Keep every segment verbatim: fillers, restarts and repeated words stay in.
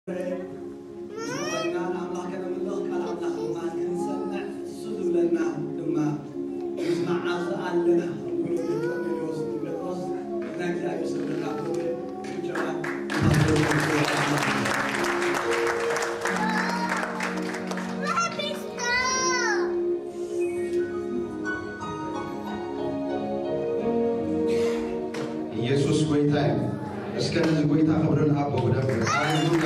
Jesus goita እስከዚህ ጎይታ አብረን አቦ ወደ ሃሌሉያ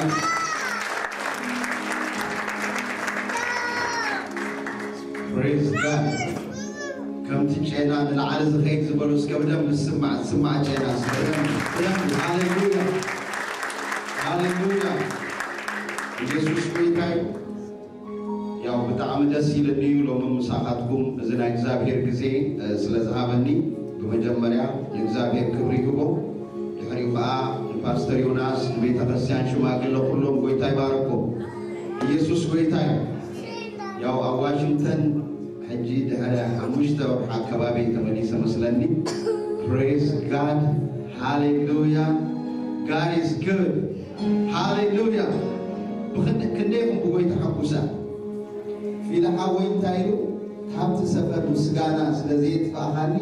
praise God كم تجينا العرض غير زبروس كبدم نسمع نسمع جينا هاليلويا هاليلويا يسوع goita ያው በጣም ደስ ይለኝ ሎማ ሙሳኻትኩም እዝና እግዚአብሔር ጊዜ ስለዛሃበኒ በመጀመሪያ የእግዚአብሔር ክብር ይግባው ለሐሪፋ ፓስተር ዮናስ ቤተ ክርስቲያን ሽማግሌ ሁሉም ጎይታ ይባርኩ ኢየሱስ ጎይታ ያው ዋሽንግተን ሐጂ ደህራ አሙሽተ አካባቢ ተመሊሰ መስለኒ praise God hallelujah God is good hallelujah በከንደም ጎይታ ሐቁሳ في لحوين تايلو حبت سفر مسجانا سلزيت فاهاني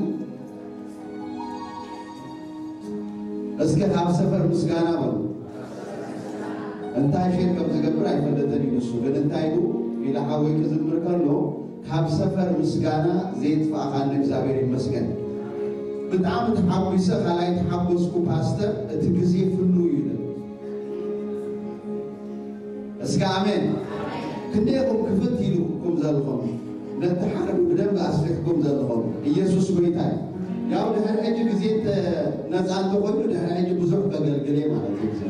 اسكت حب سفر مسجانا بل انت عشان كم تقبل عيد فلتني نسو لأن انت عيدو في لحوين كزمر كارلو حب سفر مسجانا زيت فاهاني زابير المسجن بتعامل تحبسه خلاي تحبسكو باستر تجزي فلو يلا اسكت آمين كنيكم كفت يلوكم زالكم نتحارب بدم بأسفكم زالكم يسوع goita يا ولد هالحج بزيت نزال تقول ده هالحج بزوج بقول قليل ما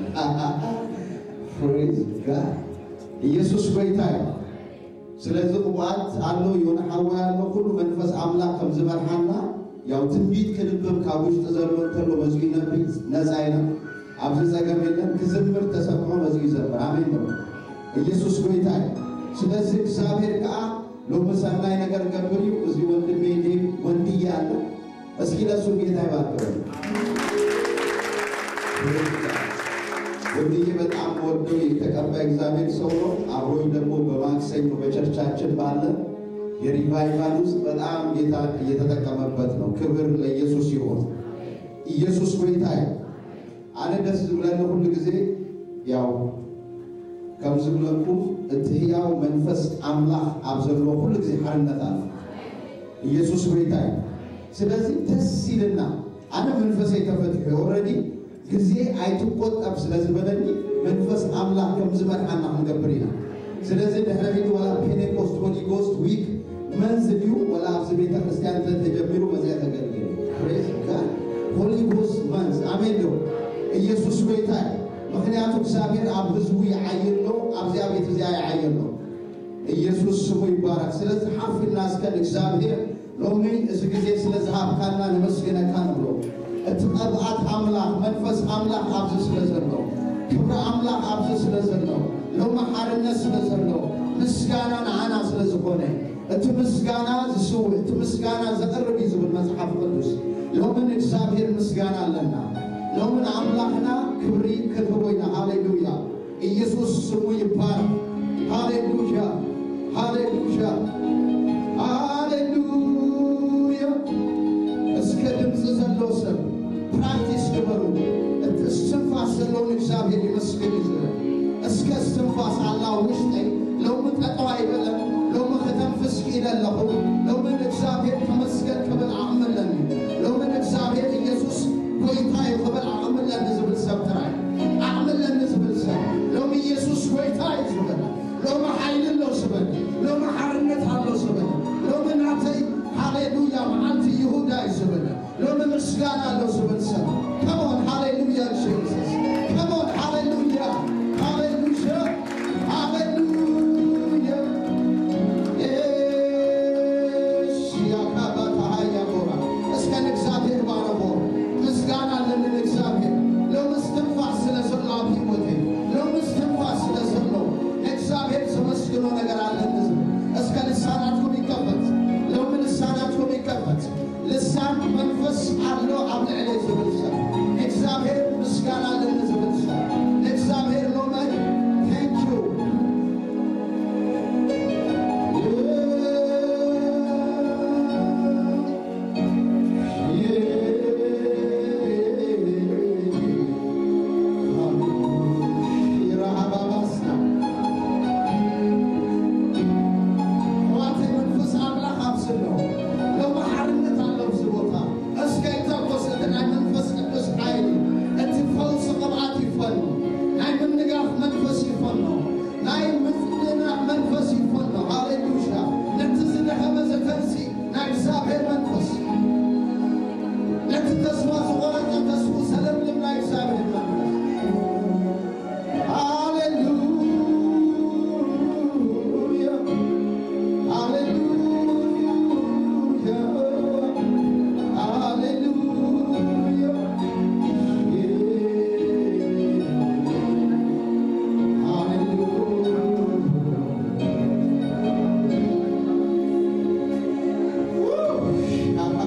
praise God يسوع goita سلزق وقت علو يون حوال ما كل منفس عملا كم زمان حنا يا وتنبيت كلبهم كابوش تزالون تلو مزقي نبي نزاينا عبد زعملنا كزمر تسمعوا مزقي زمر آمين يسوع goita ስለዚህ እግዚአብሔር ቃ ለምሳሌ ነገር ገብሪው እዚህ ወንድሜ ዴ ወንድዬ ያለ እስኪ ለሱ ጌታ ይባርክ ወንድዬ በጣም ወደው የተቀባ እግዚአብሔር ሰው ነው አብሮኝ ደግሞ በማክሰኞ በቸርቻችን ባለ የሪቫይቫል ውስጥ በጣም ጌታ እየተጠቀመበት ነው ክብር ለኢየሱስ ይሁን ኢየሱስ ጎይታ አለ ደስ ብለን ሁሉ ጊዜ ያው كم زبلكم التهياو منفس أملاح أبزروا كل ذي حرنة يسوع goita سلازي تسيلنا أنا منفس يتفتح already كذي أيتوقت أب سلازي بدني منفس أملاح كم زمان أنا مقبرينا سلازي دهريت ولا Pentecost Holy Ghost week منزليو ولا أبزبيتا كريستيان تجمعوا مزيدا كذي praise God Holy Ghost منز آمين دو يسوع goita مخنياتو እግዚአብሔር አብዝው ያየን ነው አብዚያ ቤት እዚያ ያየን ነው ኢየሱስ ስሙ ይባረክ ስለዚህ ሐፍና እስከ እግዚአብሔር ሎሚ እዚህ ጊዜ ስለዚህ ሐፍካና ለመስገነ ካን ብሎ እትቀባት አምላክ መንፈስ አምላክ አብዝ ስለዘለው ክብር አምላክ አብዝ ስለዘለው ለማሐርነት ስለዘለው ምስጋናን አና ስለዝሆነ እት ምስጋና ዝስው እት ምስጋና ዘቀርብ ይዝብል መጽሐፍ ቅዱስ ለምን እግዚአብሔር ምስጋና አለና لومن أملاكنا كبري كتبوينا هاليلويا يسوع سمو يبارك هاليلويا هاليلويا هاليلويا اسكتم زلوسم براكتيس كبرو استنفاس لون إكسابي يمسكني زر اسكت استنفاس الله وشتي لو متقطع يبلا لو ما ختنفس إلى الله لو من إكسابي تمسكت قبل عمل لني لو من إكسابي يسوع goita يقبل عمل لنزبل سبتراي عمل لنزبل سب لو من يسوع goita يزبل لو ما حيل له سبل لو ما حرنت الله سبل لو من عطي هاليلويا معنت يهودا يزبل لو من مسكانا الله سبل سب come on hallelujah Jesus come on hallelujah hallelujah hallelujah yes ya kabata ya እግዚአብሔር መንፈስ ለተስፋ ወራጅ ተስፋ ሰላም ለማይ እግዚአብሔር መንፈስ ሃሌሉያ ሃሌሉያ ሃሌሉያ ሃሌሉያ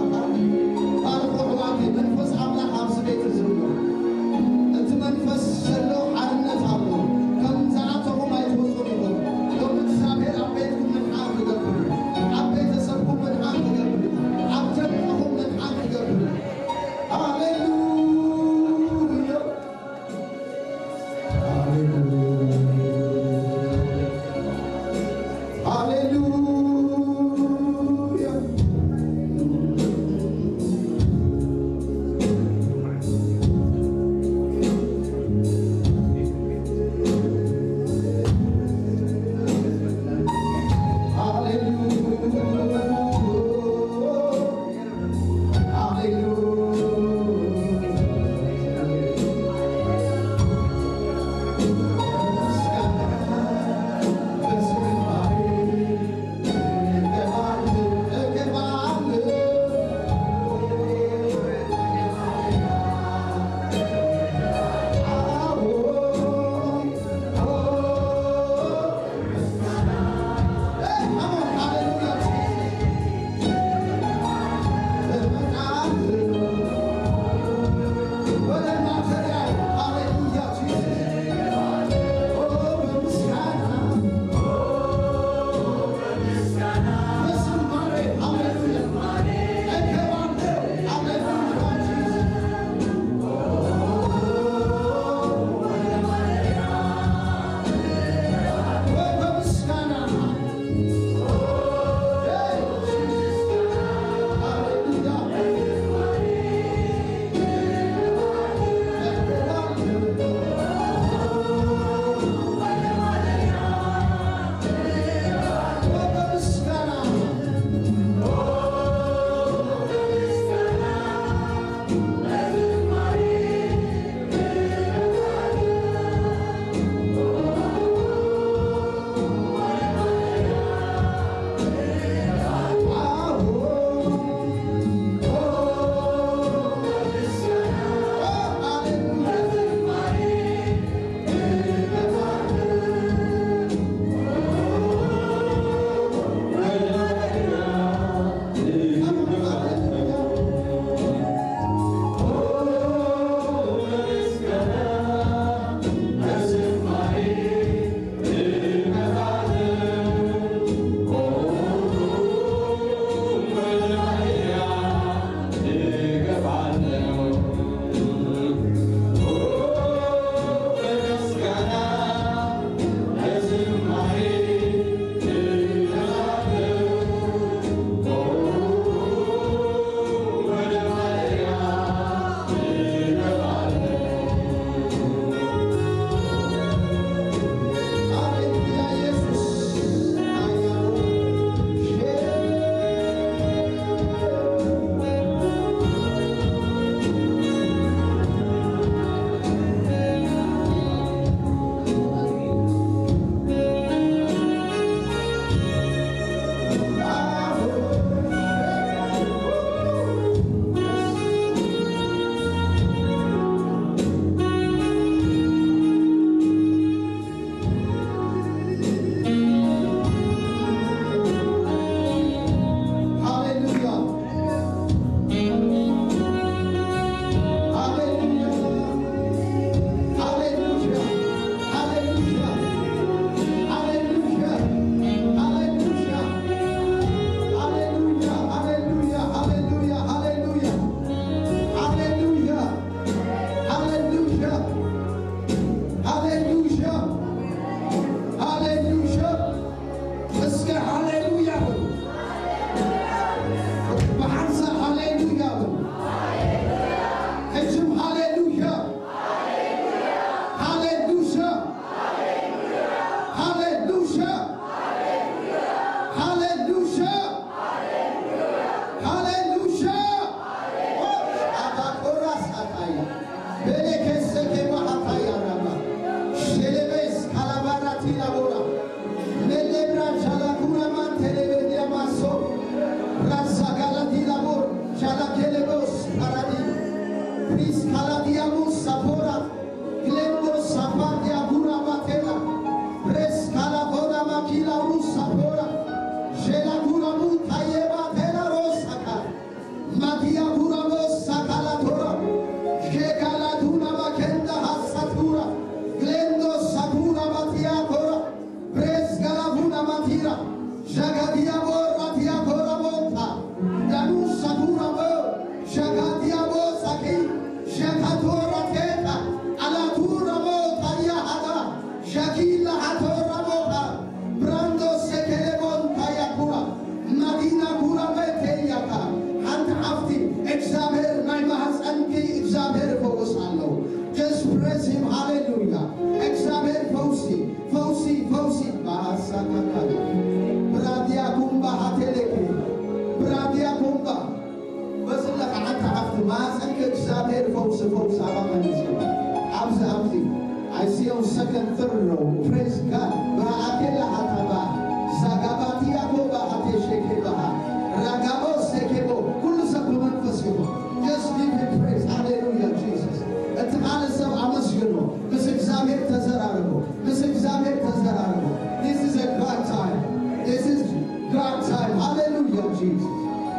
Shakila Hatoramoha, Brando Sekelebon Tayakura, Madina Kura Beteyaka, Hant Afti, Examer, Naimahas Anki, Examer Focusano. Just praise him, hallelujah. Examer Fosi, Fosi, Fosi, Bahasakakaya, Bradia Kumba Hateleke, Bradia Kumba. بس لك عنك عفت ما سنك examer Fosi, Fosi, Abakanisi. Abzi, Abzi. I see on second, third row. Praise God. Ba'atela hataba. Zagabatia koba hate shekebaha. Ragabo sekebo. Kullu sabluman fasibo. Just give him praise. Hallelujah, Jesus. At'ala sab amasyuno. This examine tazararabo. This examine tazararabo. This is a God time. This is God time. Hallelujah, Jesus.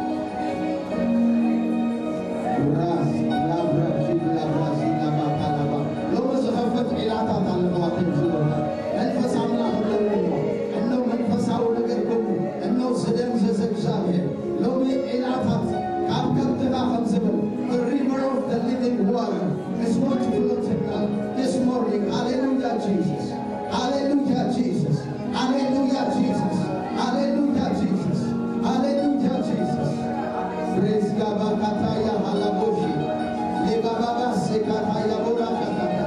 Ras, labra, jibla, rasina, makalaba. خفت علاقات على المواطن جلوها منفس عمنا خلوه أنه منفس عونا قربه أنه سدم ززك زاهر لو من علاقات كاب كبتها خمسبل the river of the living water is going to flow tonight this morning. Hallelujah, Jesus. Hallelujah, Jesus. Hallelujah, Jesus. Hallelujah, Jesus. Hallelujah, Jesus. Praise God. Kataya halaboshi leba baba sekataya bora kataya.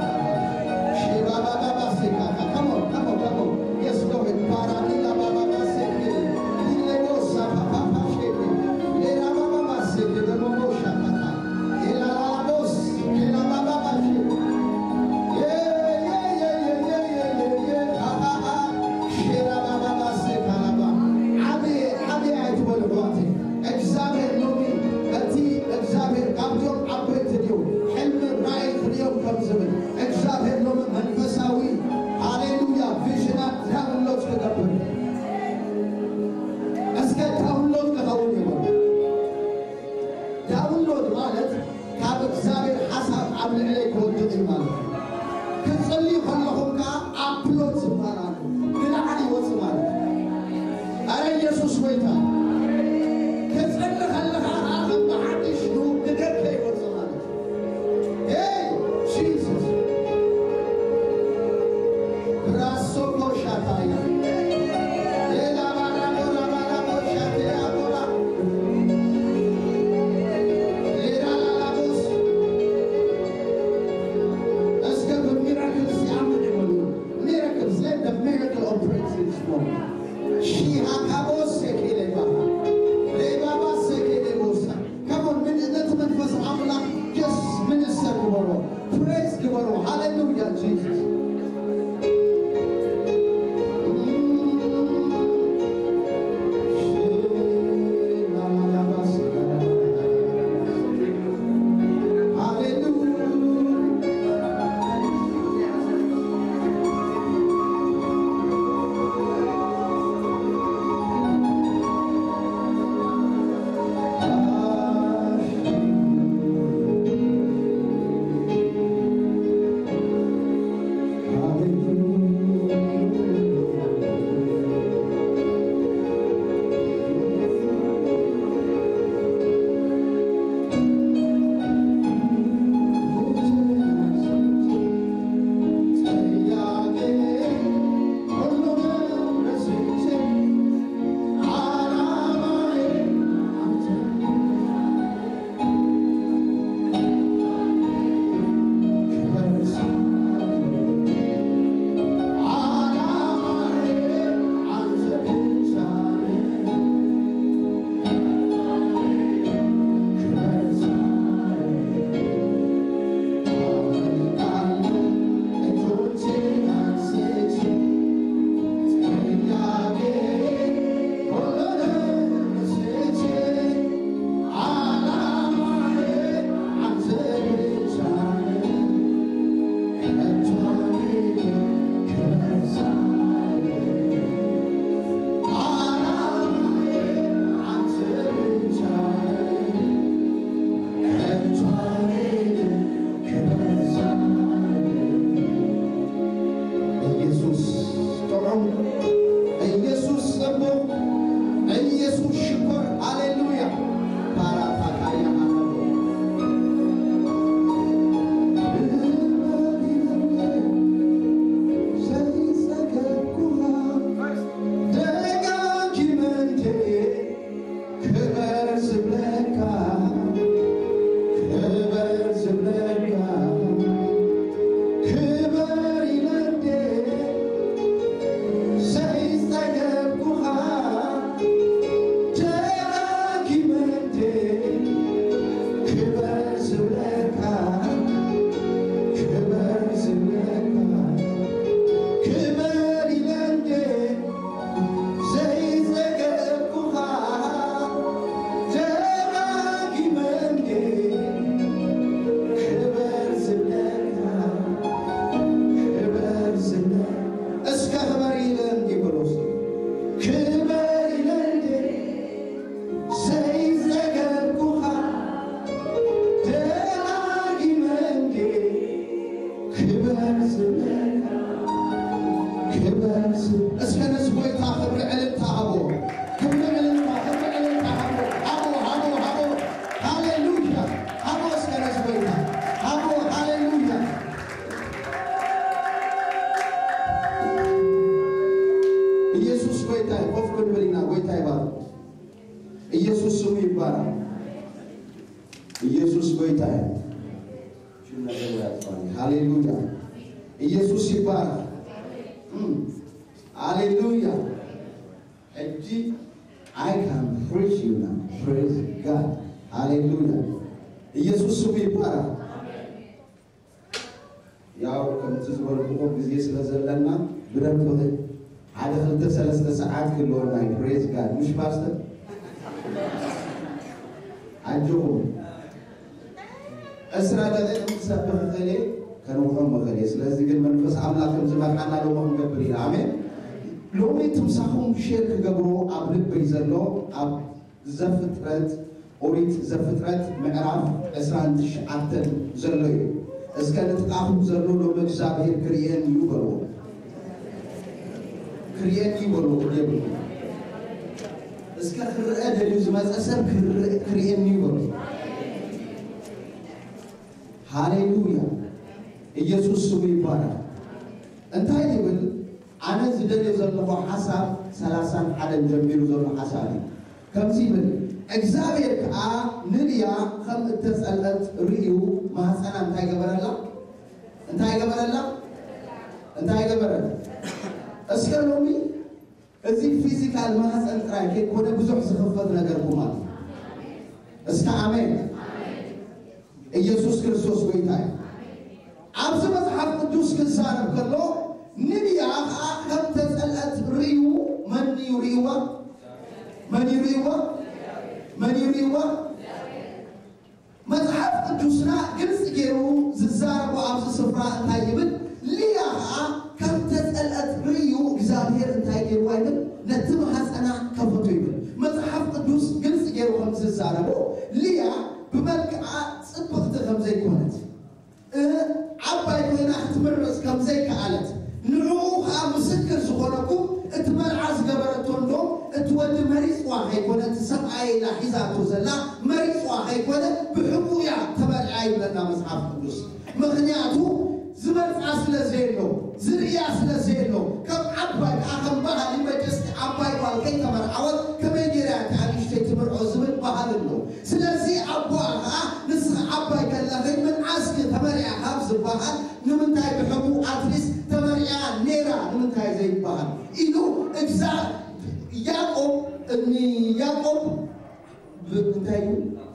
Come on, come on, come on. Yes, go ahead. Paradila Baba Seke. Ilego Sapa Papa Sheke. Lera Baba Seke. The Momo Shakata. Ela Labos. Ela Baba Sheke. Yeah, yeah, yeah, yeah, yeah, yeah, yeah. Ha ha ha. Shera Baba Seka Laba. Abi, Abi, I told you what. Examine Nomi. Ati, examine. Abdul operated you. Helmet right for you comes in. Examine Nomi. Manfasawi. Hallelujah. Vision up. Download to the point. Let's get download to the one. Download مالت كاب examine حسب عمل عليك وجد مالت. كنصلي خلهم كا upload سمارات. بلا علي وسمارات. أرى يسوع ويتا. كنصلي خلها آخر بعد شنو بدك لي وسمارات. Hey, Jesus. Rasoko Shataya. Ela bara bara bara Shataya bara. Lera la la bos. Let's get the miracles. Miracles. Let the miracle operate this morning. She hakabos sekele bara. Leba ba sekele bosa. Come on, minister to us amla. Just minister to our Lord. Praise the Lord. Hallelujah, Jesus. Says كبرس اسكنس بويتا خبر علم تهبو خبر علم خبر علم تهبو هبو هبو هبو هاليلويا هبو اسكنس بويتا هبو هاليلويا يسوع بويتا وفكر برينا بويتا يبار يسوع سمي يبار يسوع بويتا شو نقول يا أخواني هاليلويا يسوع يبار Hallelujah. And I can praise you now. Praise God. Hallelujah. Jesus sumi para. ያው ከምትዝበልኩ ጊዜ ስለዘለና ብረም ነው على خلت ثلاث ساعات كل يوم I praise God. مش pastor. عجوب. أسرع لذلك سبح ذلك كانوا هم مغلي ስለዚህ ግን መንፈስ አምላክም ዝማቃና ነው መምገብሪ አሜን ሎሚ ተምሳሁም ሼር ከገብሮ አብልብ ይዘሎ አብ ዘፍጥረት ኦሪት ዘፍጥረት ምዕራፍ አስራ አንድ አተን ዘሎ እስከ ለጥቃሁ ዘሎ ነው እግዚአብሔር ክሪየን ይበሎ ክሪየን ይበሎ ይበሎ እስከ ክርአደ ልጅ መጸሰብ ክሪየን ይበሎ ሃሌሉያ ኢየሱስ ስሙ ይባረክ እንታይ ይብል አነ ዝደል ዘለው ሐሳብ ሰላሳ ዓለም ጀምሩ ዘለው ሐሳብ ከምዚ ይብል እግዚአብሔር ካ ንልያ ከም ተጸለት ሪዩ ማህፀና እንታይ ገበረላ እንታይ ገበረላ እንታይ ገበረላ እስከሎሚ እዚ ፊዚካል ማህፀን ጥራይ ወደ ብዙ ዝኸፈት ነገር ቆማል እስከ አሜን ኢየሱስ ክርስቶስ ጌታዬ عبد مذهب قدوس كنسان بكله نبيا أخذ تسألت ريو من يريوا من يريوا من يريوا مذهب قدوسنا جنس جيرو ززار وعبد الصفراء تايبن ليا كم تسألت ريو جزاهير تايجر وايد نتم حسنا كفتويبن مذهب قدوس جنس جيرو خمس ززار ليا بملك صبغت خمسة كونت عباي كنا احتمرس كم زي كعلت نروح مسكر زخونكم اتمرعز قبرتون دو اتود مريض واحد كنا تسمعي لحيزاتو زلا مريض واحد كنا بحبويا تبرعي لنا مصحف قدوس مغنياتو زمرت عسل زينو زريا عسل زينو كم عباي اخم بها لما جست عباي والكي تمرعوت كم يجريات على اشتي تمرعو زمن بها سلازي عبوها نسخ عباي كاللغين من عسك تمرعا حفظ بها نمنتاي بحبو اتريس تمرعا نيرا نمنتاي زي بها إلو اجزاء ياقوب اني ياقوب بنتاي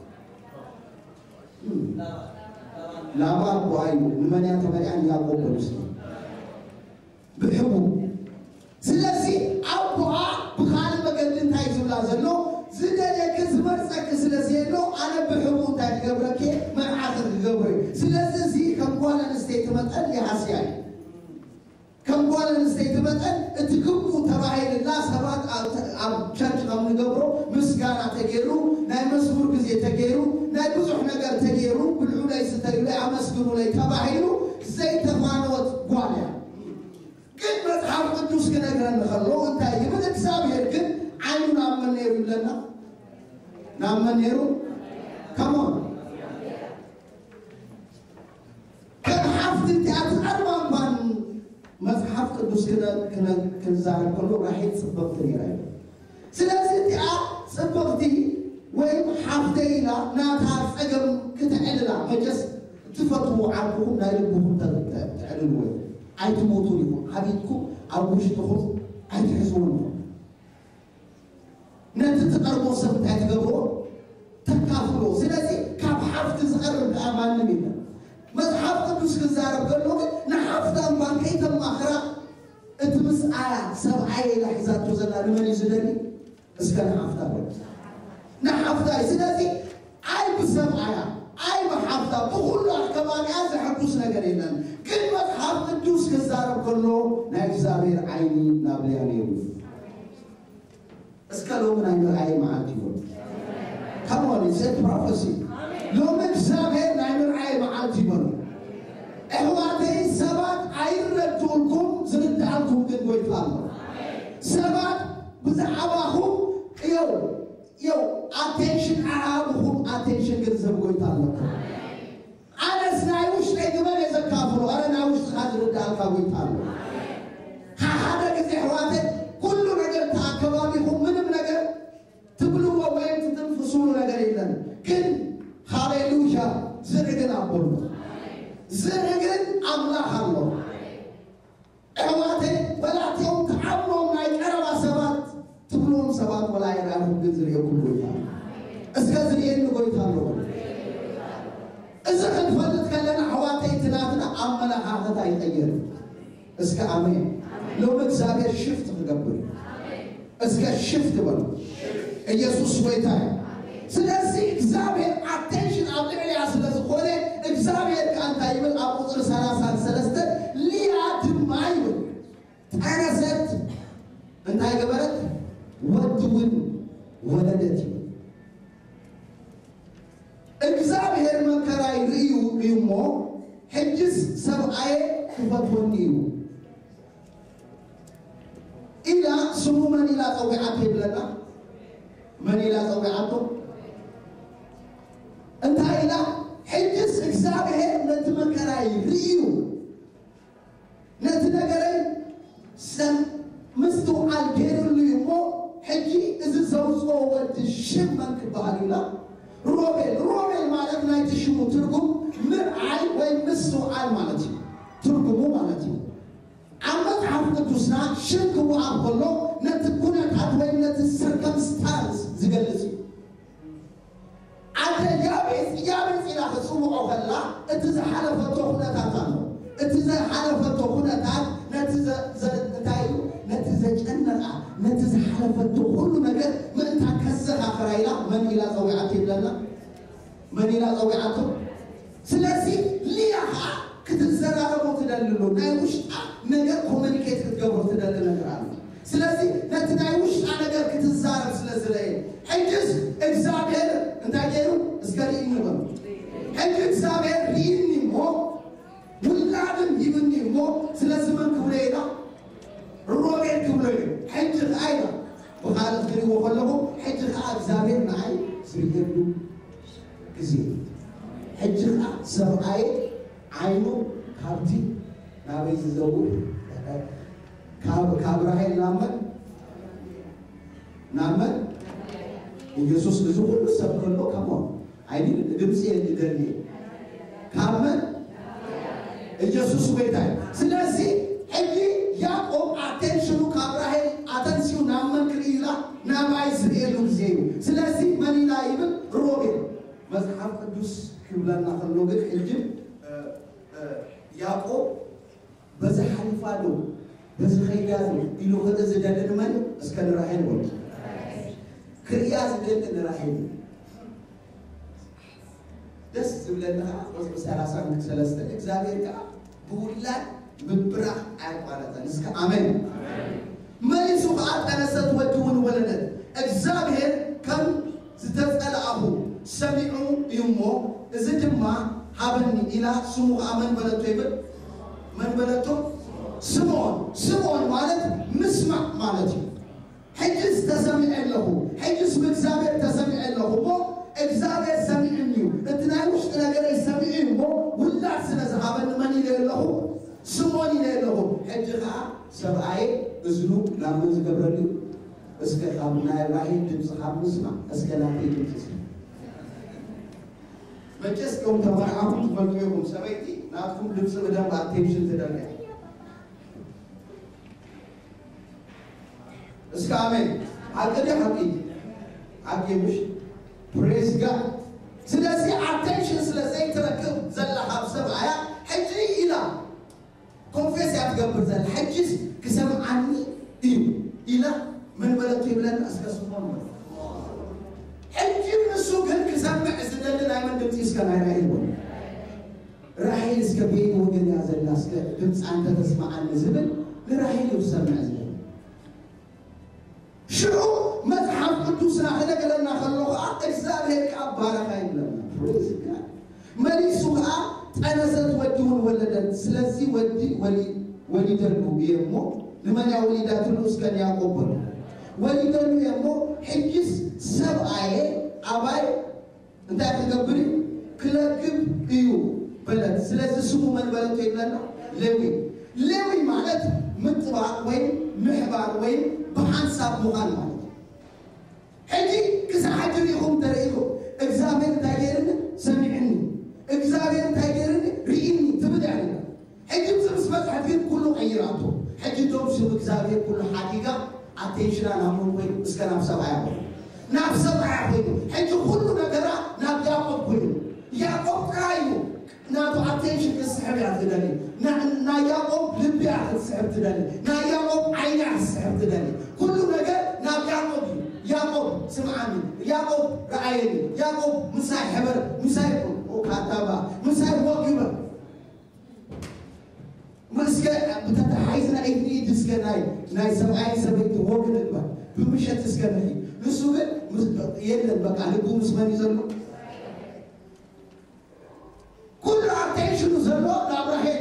لا ما بوايو من يتمرعا ياقوب بلسنا بحبو سلازي عبوها بخالب مقدن تاي زولا زلو زدل يكزمر سك سلازيلو انا بحبو تاي قبركي من عاخر قبري سلازي كم قال نستيت متن لحسياي كم قال نستيت متن اتكبو تبعين الله سبات اب شرط قام نقبرو مسغانا تغيرو ناي مسمور غزي تغيرو ناي بزح نغير تغيرو بلعو لاي ستايو لاي امسكنو لاي تبعينو زي تفانوت قاليا كيف مذهب قدوس كنغرن نخلو انت يبد እግዚአብሔር ግን አይኑን አመነሩ ለና ናመነሩ ከሞን كحفظ أتعلم من مذهب قدوس كنا كنا كنزار كله راح يتصبغ تريراي. سلاسل أ صبغتي وين حفظينا ناتعرف أجم كتعللا مجلس تفتوا عنكم لا يلبوهم تعللوا أي تموتوا لكم حبيبكم أو مش تخص أي تحزنون. نتتقربوا سبت أتقبلوا تكافلوا سلاسل كاب حفظ صغر بأمان منا. مذهب قدوس كزارب قالوا نحفظ أمبان كيف المأخرة اتمس آيات سبعي لحظات توزنا لمن يزدني اسكن حفظ أبدا نحفظ أي سنتي أي بسبعي أي محفظة بقول له كمان هذا حقوس نجرينا كل مذهب قدوس كزارب قالوا نجزابير عيني نابليانيو اسكالو من عين العين معاتيون come on it's a prophecy لو نجزابير نعين العين معاتيون إخواتي سبات عيردولكم زندعلكم قدوة سبات بزعباهم يو يو attention عابهم attention جنزب قويتالك أنا سنايوش لأجمال يزكافلو أنا ناوش خادر الدالك قويتالك هذا كذي حواتي كل نجر تأكبابهم من نجر تبلوا وين تنفسون نجر إلا كن هاليلويا زرقنا أقول زرقن الله الله حواتي ولا تيوم تعبوا ما يكرم سبات تبلون سبات ولا يرعون بزر يكون قويتان اسكازر ين قويتان إذا كنت فلت كلنا حواتي تنافنا عملا هذا يغير اسك آمين لو مكسابير شفت تقبل اسك شفت بل يسوع ويتاي سلاسي إكزابير attention أبلي على سلاسي خودي إكزابير كان تايبل أبو سلاسة سلاسة ليات مايبل أنا زت أنت هاي قبلت ودون ولدتي إكزابير من كراي ريو يومو حجز سبعة تفتونيو إلى سمو من إلى طوعته بلنا من إلى طوعته أنت إلى حجز إكزابير نتمن كراي ريو نتنقري سم مستو عالجير اللي يمو حجي إذا زوزو ود الشمن كباريلا روبيل روبيل مالك نايت شمو ترقم مرعي وين مستو عال مالتي ترقمو مالتي عمت عفت دوسنا شنك وعبقلو نتكونا كاتوين نتسركمستانس زقلسي عتا يابيس يابيس إلى خصومو أوهلا اتزا حلفتو هنا تاتانو اتزا حلفتو هنا تات نتزا زلتايو نتزا جنرا نتزا حلفتو كل مجال من تكسر آخريلا من إلى طويعته لنا من إلى طويعته سلاسي ليها كتزرع ربط دللو نايوش نجار كومينيكيت كتجبر تدلل نجارنا سلاسي نتنايوش نجار كتزارب سلاسلين حجز إكزابير أنت عجيرو اسكالي إنبر حجز إكزابير ريني مو ولادم يبني مو سلاسي من كولينا روبير كولينا حجز أيضا وخالد كري وخلقه حجز إكزابير معي سريرلو كزين حجز سبعي عينو كابتي نابيز الزوج كاب كابراهيل نامن نامن يسوس لزوج سبكلو كمان عيني دمسي الدنيا كامن يسوس بيتاي سلاسي هجي ياقوب attention كابراهيل attention نامن كريلا نابيز ريلو زيو سلاسي مني لايبل روبين مزحف قدوس كبلنا خلوقك الجب ياقوب بس حلفالو بس خيالو إلو هذا زدان من أسكن راحين ول كرياز دين راحين دس زبلنا بس بس على سامك سلسلة إكزابير كا بولا مبرع عقارة نسك آمين ما يسوق أنا ستودون ولدا إكزابير كم ستفعل أبو سمعوا يومه إذا جمع حبني إلى سمو آمن بلد تيبل من بلده سمون سمون مالت مسمع مالتي حجز تسمع له حجز بإكزابير تسمع له مو إكزابير سمعني اتناوش تلاقي يسمعني مو ولا سنزحابن من إلى له سمون إلى له حجها سبعي أزلو لامن زقبرلي اسكت أبنا الواحد جمس حاب نسمع اسكت نحكي جمس اسمع بجس يوم تبرعهم تبرعوا يوم سبعتي ناتكم لبس بدم attention تدرنا اسكت آمين هكذا حقيقي حقيقي مش praise God سلاسي attention سلاسي تركب زل حاب سبعة حجي إلى confess يتقبل زل حجز كسمع عني إيه إلى من بلد يبلن أسكت سبحان حجي من السوق هل كسمع زدلنا من دمتيس كان راحيل بول راحيل اسكبين وقل يا زل اسكت دمس أنت تسمع عن زبل لراحيل وسمع زبل شو متحف قدوسنا هذا قالنا خلوه إكزاب هيك أبارك يبلن praise God مالي سوقا أنا زد ودون ولدا سلسي ودي ولي ولي دربو بيمو لمن يولدات الأسكن يعقوب ولدن يمو حجز سبعة أباي أنت تقبلي كلاكب إيو بلد سلاسة سمو من بلد كيلنا لوي لوي معنات متبع وين محبار وين بحنساب مغان معنات حجي كسا حجريهم درئيكو اكزامين تاجرني سمعني اكزامين تاجرني رئيني تبدعني حجي بسبس بس حدين كله عيراته حجي دوم شو اكزامين كله حقيقة اتنشنا نامون وين اسكا نفسه عيابه نفسه عيابه حجي كله نقرأ ناب يعقوب وين يعقوب كايو ناتو اتنشن كسحب يعتدني نا نا يعقوب لبي يعتسحب تدني نا يعقوب عين يعتسحب تدني كله نقر ناب يعقوب يعقوب سمعني يعقوب رأيني يعقوب مساي حبر مساي وكاتبا مساي وقبا مسكا بتتحيزنا ايدي تسكا ناي ناي سبعين سبعين وقت البا بمشى تسكا ناي لسوق يلا بقى لقوا مسماني زلوا كل attention زلوا لابراهيم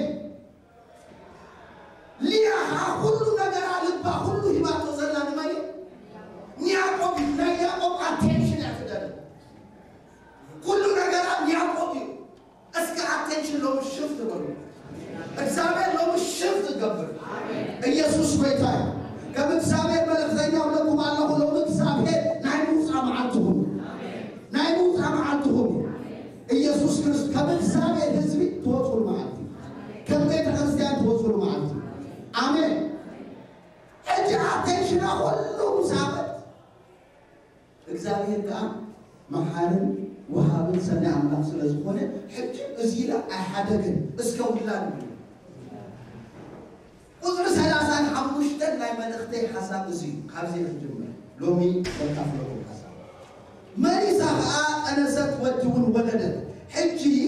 ليا كل نجار لبا كل هبات زلنا مالي يعقوب لا يعقوب attention أفضل كل نجار يعقوب أسكع attention لو مش شفت برضه إكسامين لو مش شفت قبل يسوع بيتاي كم إكسامين ملك زينا ولكم الله لو إكسامين نعيموس عمعتهم نعيموس عمعتهم يسوع كريست كم إكسامين هزبي توصل معك كم بيت خمسين توصل معك آمين أجي attention أولو مساعد إكسامين كان محارن وهابن سنة عملاق سلسخونة حجي أزيلا أحدقن اسكو بلان وزر سلاسان حموشتن لاي من اختي حساب أزيل خابزي الجمع لومي والكافلكم حساب ماني ساقا أنا ست ودون ولدت حجي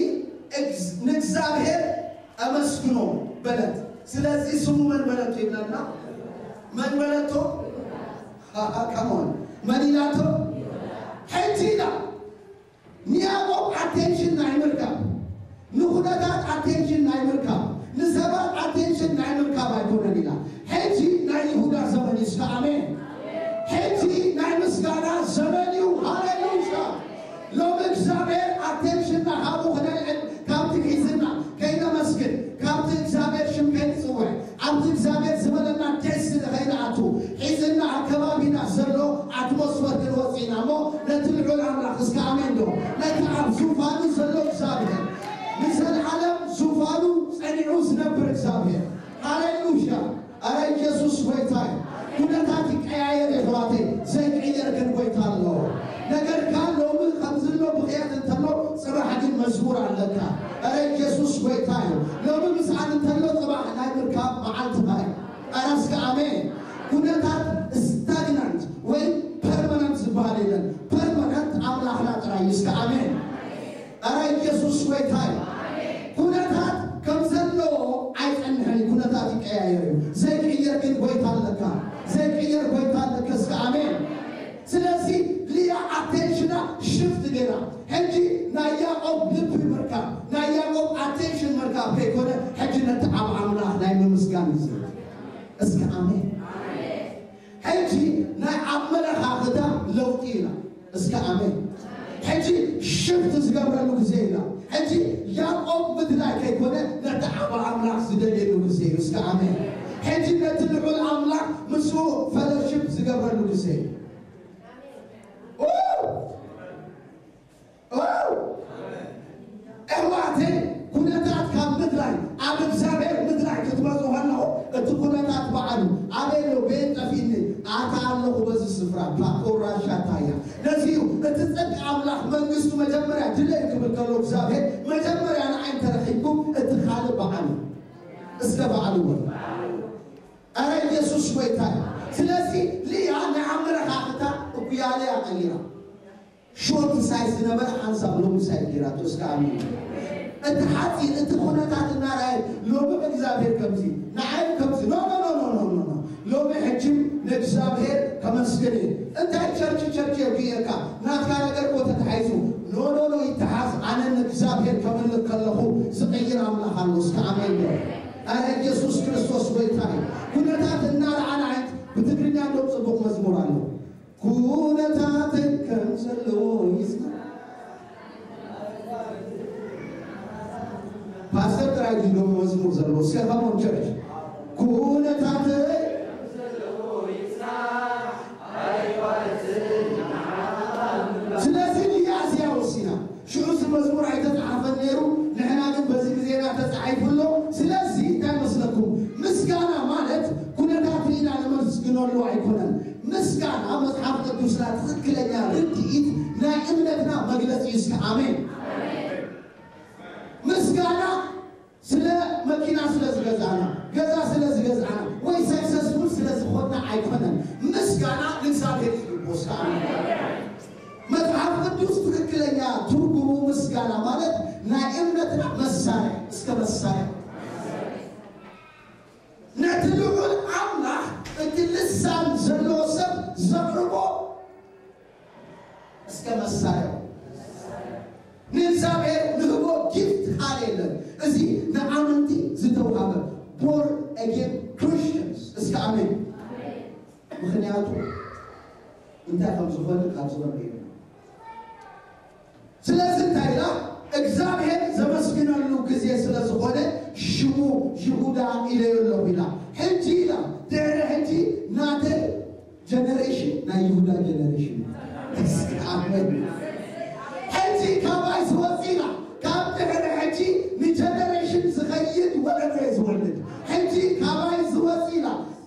نكزابهر أمسكنو بلد سلاسي سمو من بلد يبلنا من بلدتو ها ها كمون مديناتو حجي لا نيابو attention نايمركا نخدات attention نايمركا نسبات attention نايمركا بايكونا لنا حجي ناي يهودا زمني اسكا آمين حجي ناي مسكانا زمني وهاليلويا لو مكزابير attention نحابو خنا كابتك حزنا كينا مسكن كابتك زابير شمكين سوي عبتك زابير زمننا تسل خيراتو حزنا عكبابنا زلو atmosphere الوسينا مو نتلعو العملاق اسكا آمين دو نتعب زوفانو زلو زابير مثل العالم زوفانو سنعوز نبر زابير هاليلويا أرى يسوع ويتاي كنا تاتك عيار إخواتي زين عيار كن ويتا الله نقر كان لو من خمس لو بخيات انتلو صراحة دي مزهور على لك أرى يسوع ويتاي لو من مسعد انتلو صباح ناي مركاب معالت هاي أرى اسك آمين كنا تات stagnant وين permanent بالينا permanent عمل أخلاق رأي اسك آمين أرى يسوع ويتاي كنا تات كم زلو عايز أنهي كنا تاتك عيار زين عيار كن ويتا لك زين عيار ويتا لك اسك آمين سلاسي ليا attention shift جرا هنجي ناياقوب لب مركب ناياقوب attention مركب بيكونه هنجي نتعب عمله نايم مسكان زين اسك آمين هنجي نعمله هذا لوطينا اسك آمين هنجي shift زقبر له زينا هنجي ياقوب بدنا كيكونه نتعب عمله زين له زين اسك آمين هنجي نتلعو العمله مسو fellowship زقبر له زين أوه أوه إخواتي كنا تات كم مدري عبد سامر مدري كتبوا هلا تكونا تات بعلو عبيلو بيت فيني أتعلق بس السفرة بقول شاتايا نسيو تتصدق أملاح من قصة مجمرة جلك بالكلوك سامر مجمرة أنا عين ترحيكم اتخالف بعلو اسكا بعلو أنا يسوع ويتاي سلاسي لي أنا عمرك أخذها وبيالي أغيرها شورت سايز نبر حنسب لهم سايكيرا تسكامي أنت حاتي أنت خنا تعت النار لو بمجزابير كمزي نعم كمزي لا لا لا لا لا لا لو بحجم نجزابير كمسكني أنت شرچ شرچ يبيك نافع نقدر وتتحيزو لا لا لا يتحاز أنا نجزابير كمن لكلهو سقير عمل حلوس كامل أنا يسوع كريستوس بيتاي كنا تعت النار بتقرين عندهم صدق مزمور عنه كونتاتك كنزلو يسنا باستر تراجي دوم مزمور زلو سيفامون church كونتاتك كنزلو يسنا سلاسل ياسيا وسينا شو اسم مزمور عيدت عفن نيرو نحن عندنا بزي بزينا تسعيف له سلاسي تمسلكم مسكانا مالت كنا دافعين على مسكنا له عيكونن مسكانا مصحف قدوس لا تذكرنا رديت نائمتنا مجلس يسك آمين مسكانا سلا مكينا سلا زغزانا غزا سلا زغزانا وي سكسسفول سلا زخوتنا عيكونن مسكانا لنسابير يبوس آمين مصحف قدوس تذكرنا ترجمو مسكانا مالت نائمتنا مسارع اسك مسارع نتلوه الأملاح انت لسان زلوسب زبربو اسكما السايو ننزابير نهبو جفت حالينا ازي نعمنتي زدوهابا born again Christians اسكا امين مخنياتو انتا خمسوخون خمسوخون بينا سلاسل تايلا እግዚአብሔር ዘመስግናሉ ጊዜ ስለሆነ ሽሙ ይሁዳ ኢለየለው ይላ ሄጂላ ደረ ሄጂ ናተ ጀነሬሽን ና ይሁዳ ጀነሬሽን አሜን ሄጂ ካባይስ ወፂላ ካብደረ ሄጂ ኒ ጀነሬሽን ዝኸይድ ወለደ ዝወልድ ሄጂ ካባይስ ወፂላ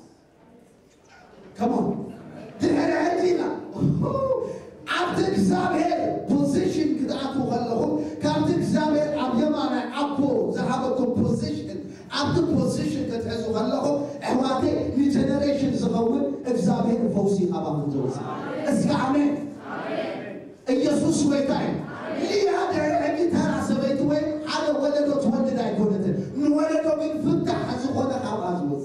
ከሞን ደረ ሄጂላ عبد እግዚአብሔር ፖዚሽን ግዳቱ ኸለኹ ካብት እግዚአብሔር ኣብ የማና አቦ ዘሃበኩም ፖዚሽን ኣብት ፖዚሽን ከተሕዙ ኸለኹ ኣሕዋቴ ንጀነሬሽን ዝኸውን እግዚአብሔር ፈውሲ ኣባኹ ዘውፅ እስኪ አሜን ኢየሱስ ወይታይ ሊያ ደረጊ ተራ ሰበይቲ ወይ ሓደ ወለዶ ትወልድ ኣይኮነትን ንወለዶ ግን ፍታሕ ዝኾነ ካብኣ ዝወፅ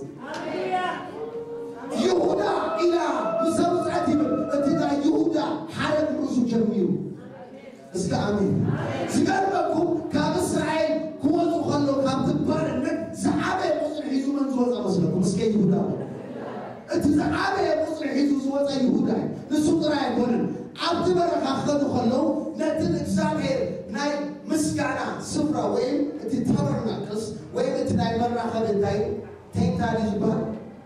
ይሁዳ ኢላ ምሰውፅዐት ይብል እቲታ ይሁዳ حرب رسو جميل اسك آمين سيقربكم كاب إسرائيل كوزو خلو كاب تبارن زعابة مصر حيزو من زوزا مسلكم اسك يهودا انت زعابة مصر حيزو زوزا يهودا نسو قرأي قولن عبد بركة خلو خلو نتن اكزامير ناي مسكانا سفرة وين انت تبرنا كس وين انت ناي مرة خلو انتاي تين تالي جبان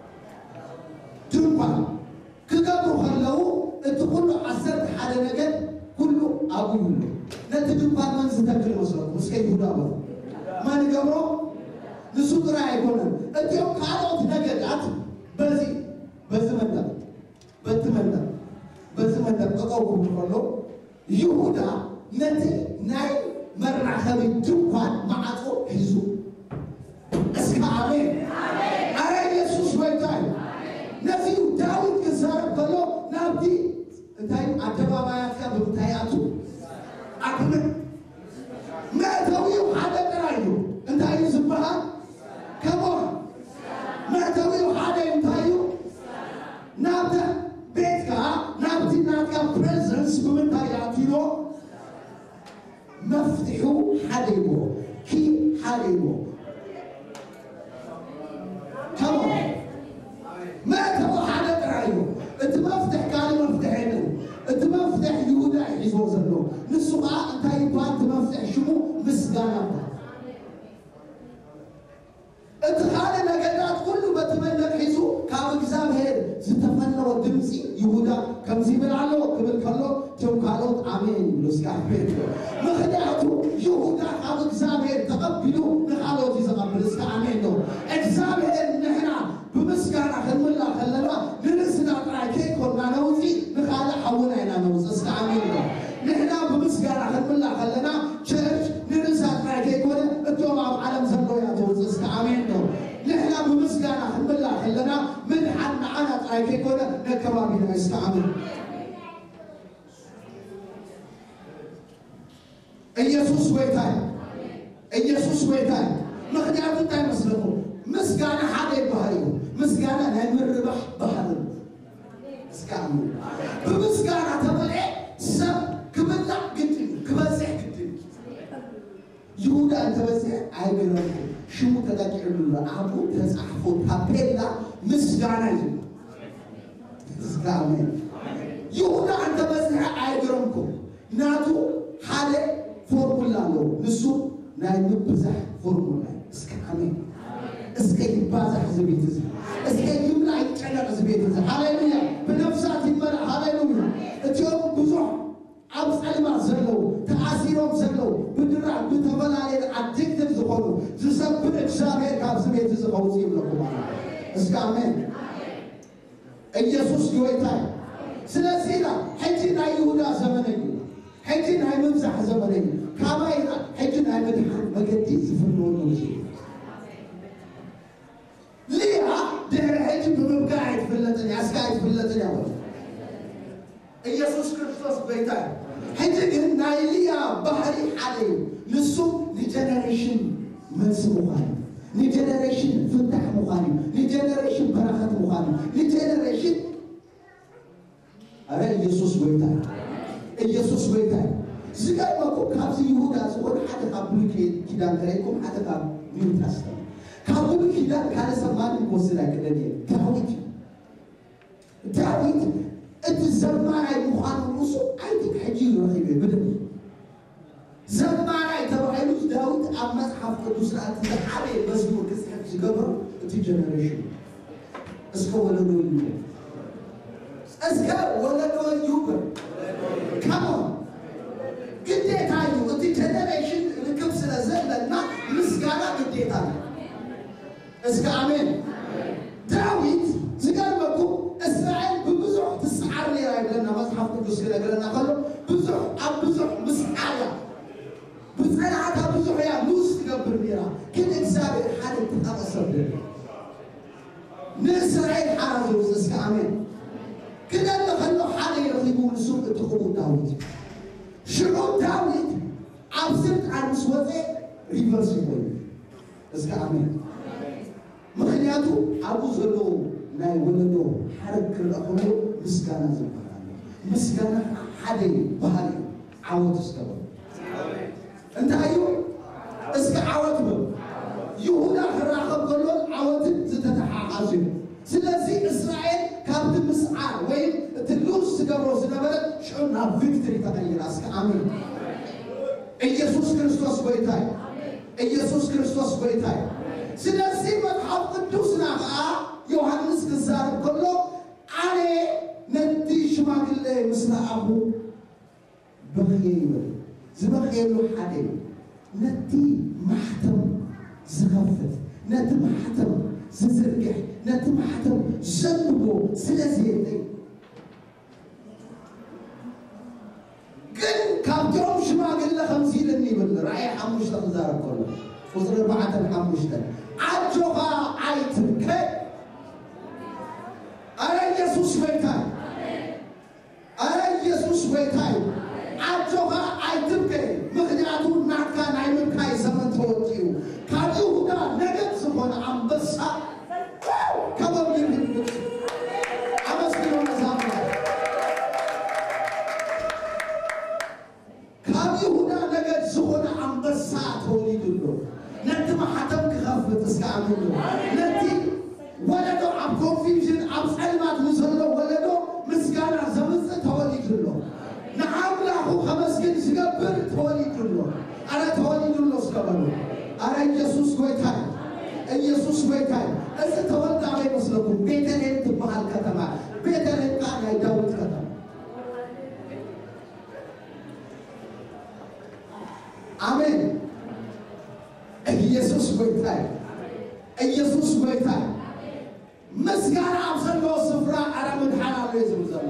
تنبا كقبرو خلو انت كله عسرت حالة نجد كله أقول له نتجد بعد ما نستقبل مصر مسكين يهودا بس ما نجبره نسوق راعي كنا انت يوم كارو تنجد عت بزي بس منا بس منا بس منا أقوم بقوله يهودا نتي ناي مرة خبي جوان معه حزو اسمع آمين أرى يسوع ويتاي نفي داود كسر قالوا نبدي انتي عدبابايات كان بمتاياتو عقل ما توي وحدا قرايو انتي زبها كمون ما توي وحدا انتيو نابدا بيتكا نابدي نابكا بريزنس بمتاياتينو مفتحو حليمو كي حليمو كمون ما توي حدا قرايو انت مفتح كان مفتحينه انت مفتح يهودا يحزو زلو نسوقا انت يبان مفتح شمو مسغانا انت خالي نجدات كله بتمنى حزو كاب እግዚአብሔር ዝተፈነው ድምጽ ይሁዳ ከምዚ ብላሎ ክብል ከሎ ቶም ካሎት አሜን ለስካፈት ምክንያቱ ይሁዳ ካብ እግዚአብሔር ተቀብሉ ንኻሎት ይዘቀብል እስከ አሜን ነው እግዚአብሔር ነህና بمسكنا خلنا خلنا نرسنا طراكي كنا نوزي نخالع حونا هنا نوز استعمل له نحنا بمسكنا خلنا خلنا church نرسنا طراكي كنا اليوم عالم زلوا يا توز استعمل له نحنا بمسكنا خلنا خلنا من حنا أنا طراكي كنا نكرامنا استعمل ኢየሱስ ወይታይ ኢየሱስ ወይታይ ምክንያቱ እንታይ መስለኩ ምስጋና ሓደ ባህሪው ምስጋና ናይ ምርባሕ ባህሪ ምስጋና በምስጋና ተበለ ሰብ ክብላ ግድ ክበዝሕ ግድ ይሁዳ ተበዝሕ አይገረም ሽሙ ተቀጭሉ አቡ ተጻፎ ታፔላ ምስጋና ይላል እስካሜን ይሁዳ አንተ በዚህ አይገርምኩም ናቱ ሓደ ፎርሙላ ነው ንሱ ናይ ምብዛሕ ፎርሙላ እስካሜን እስከ ይባዛሕ ዝቤት እስከ ይምላ ይጨነቅ ዝቤት ሃሌሉያ በነፍሳት ይመራ ሃሌሉያ እቲዮም ብዙ አብጸልማ ዘለው ተአሲሮም ዘለው ብድራ በተበላለ አዲክቲቭ ዝሆኑ ዝሰብር እግዚአብሔር ካብ ዝቤት ዝኸውጽ ይብለኩም እስካሜን ኢየሱስ ጌታ ስለዚህ ላ ሕጂና ይሁዳ ዘመነኝ ሕጂና ይምዛሕ ዘመነኝ ካባይና ሕጂና ይመድሐን መገዲ ዝፍነው ነው ሊያ ድህረ ሕጂ በመብጋዕ ይፍለጥን ያስጋይ ይፍለጥን ያው ኢየሱስ ክርስቶስ ጌታ ሕጂ ግን ናይ ሊያ ባህሪ ሓደ ንሱ ለጀነሬሽን መስሙኻን ለጀነሬሽን ፍታሕ ሙኻን ለጀነሬሽን በረኸት ሙኻን ለጀነሬሽን አረ ኢየሱስ ጌታ ኢየሱስ ጌታ ዝጋይማኩ ካብዚ ይሁዳ ዝሆነ ሓደ ካብሉይ ኪዳን ከይኩም ሓደ ካብ ኒው ተስተመንት ካብሉይ ኪዳን ካለ ሰማን ወስዳ ከደኒ ዳዊት ዳዊት እቲ ዘማራይ ሙኻኑ ንሱ አይቲ ሕጂ ረኺበ ብድም ዘማራይ ተባሂሉ ዳዊት ኣብ መጽሓፍ ቅዱስ ራእቲ ሓደ መዝሙር ክጽሕፍ ዝገብሮ እቲ ጀነሬሽን እስከ ወለዶ ይሉ እስከ ወለዶ ይሉ ካሞን ግዴታ እዩ እቲ ጀነሬሽን ልክብ ስለዘለና ምስጋና ግዴታ ነው እስከ አሜን ዳዊት ዝገርመኩ እስራኤል በብዙሕ ተስዓር ሊራ ይብለና መጽሐፍ ቅዱስ ይነግረና ከሎ ብዙሕ ኣብ ብዙሕ ምስዓያ ብጽናዕታ ብዙሕ ያ ሉስ ትገብር ሊራ ግን እግዚአብሔር ሓደ ተጠቀሰብ ንእስራኤል ሓራዞስ እስከ አሜን كده خلوا حدا يرغبوا لسوق التخوم داوود شنو داوود عبسلت عن مسوزة ريفرس يقول اسكا عمين مخنياتو أبو زلو ناي ولدو حرك الأخوة مسكانا زبقان مسكانا حدا بهاري عوض استوى انت ايو اسكا عوض بو يهودا خراخب قلول عوض تتحاعزين سلازي إسرائيل كابت مسعار وين تلوس تقبرو سنبرد شعورنا فيكتري تغير اسك آمين إيسوس كريستوس بيتاي إيسوس كريستوس بيتاي سلازي مدحب قدوسنا يوحنس كزار كله علي ندي شماك الله مسنا أبو بخير زبخير له حدي ندي محتم زغفت ندي محتم زرقح نتمحتم جنبو سلازيتي قل كابتهم شماقل لخمسين النيبل رأي حموش لخزار كله وصل بعد الحموش ده عجوها عيتم كي أرى يسوس بيتاي أرى يسوس بيتاي عجوها عيتم كي مخدعاتو نعكا نعيم كاي زمن توتيو كابيو هدا نجد سبون عم بسا كبر من عبس كيلو نزامنا كابي هنا نجد زهنا عم بسات هولي دلو نتي ما حتم كخفت اسكعملو نتي ولدو عم كونفيوجن عم سلمات نزلو ولدو مسكانا زمزة هولي دلو نعم لاهو خمس كن سكبر هولي دلو أنا هولي دلو سكبرو أنا يسوس كويتاي ኢየሱስ ጌታዬ እዚህ ተወልዳ አይመስልኩም ቤተልሔም ትባል ከተማ ቤተልሔም ቃል ዳዊት ከተማ አሜን ኢየሱስ ጌታዬ ኢየሱስ ጌታዬ መስጋና አብሰሎ ስፍራ አረምን ሐላል ይዘምዘም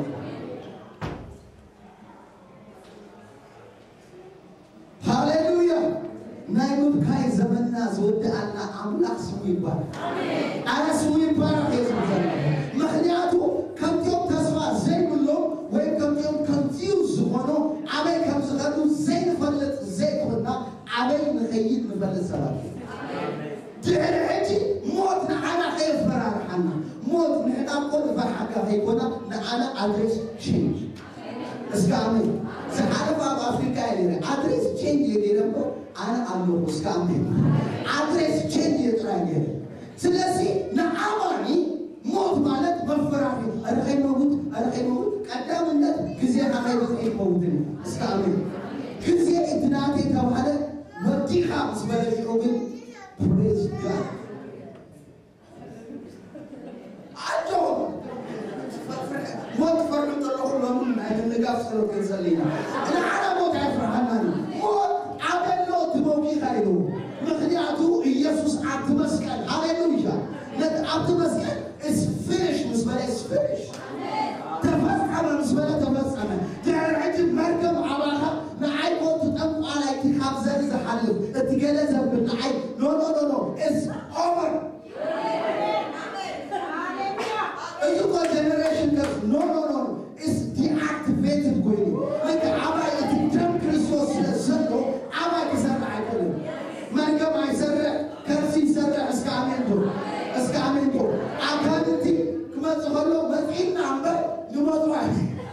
ሃሌሉያ ናይሙት ካይ ዘመንና ዘወደአና አምላክ ስሙ ይባረክ አሜን አረ ስሙ ይባረክ ይዘምዘም ምክንያቱ ከምቲዮም ተስፋ ዘይብሎ ወይ ከምቲዮም ኮንፊውዝ ሆኖ አበይ ከምዝኸዱ ዘይፈልጥ ዘይኮና አበይ ንኸይድ ንፈልጥ ሰባት ድሕሪ ሕጂ ሞት ንዓና ከየፍራርሓና ሞት ንሕና ቆል ፈርሓካ ከይኮና ንዓና ኣድሬስ ቼንጅ እስከ አሜን زحالف أب أفريقيا يلي أدرس change يلي ربو أنا ألو مسكامين أدرس change يتراجع سلسي نعماني موت مالك مفرحي أنا خير موجود أنا قدام النت كزي أخي بطيء موتني استعمل كزي إدناتي تبعنا ودي خامس بلش أوبن praise God عجوب موت فرمت الله لهم عن النقاف سلوك ينسلينا أنا على موت عفرحنا موت عبلو تبوكي خيرو مخدعته يسوس عبد مسكن هاليلويا لد عبد مسكن is finished مسبلة is finished تفسعنا مسبلة تفسعنا تعال عجب مركب عباها نعي موت تقوم على اتخاب زرز حلف اتقال زرب نعي no no no no it's over you got generation that no no no it's deactivated going like عبا يتجم كريستوس سنو عبا يسرع يقول مركب يسرع كرسي يسرع اسكامينتو اسكامينتو عكادتي كما تقولوا مدعين عمبر لموضوع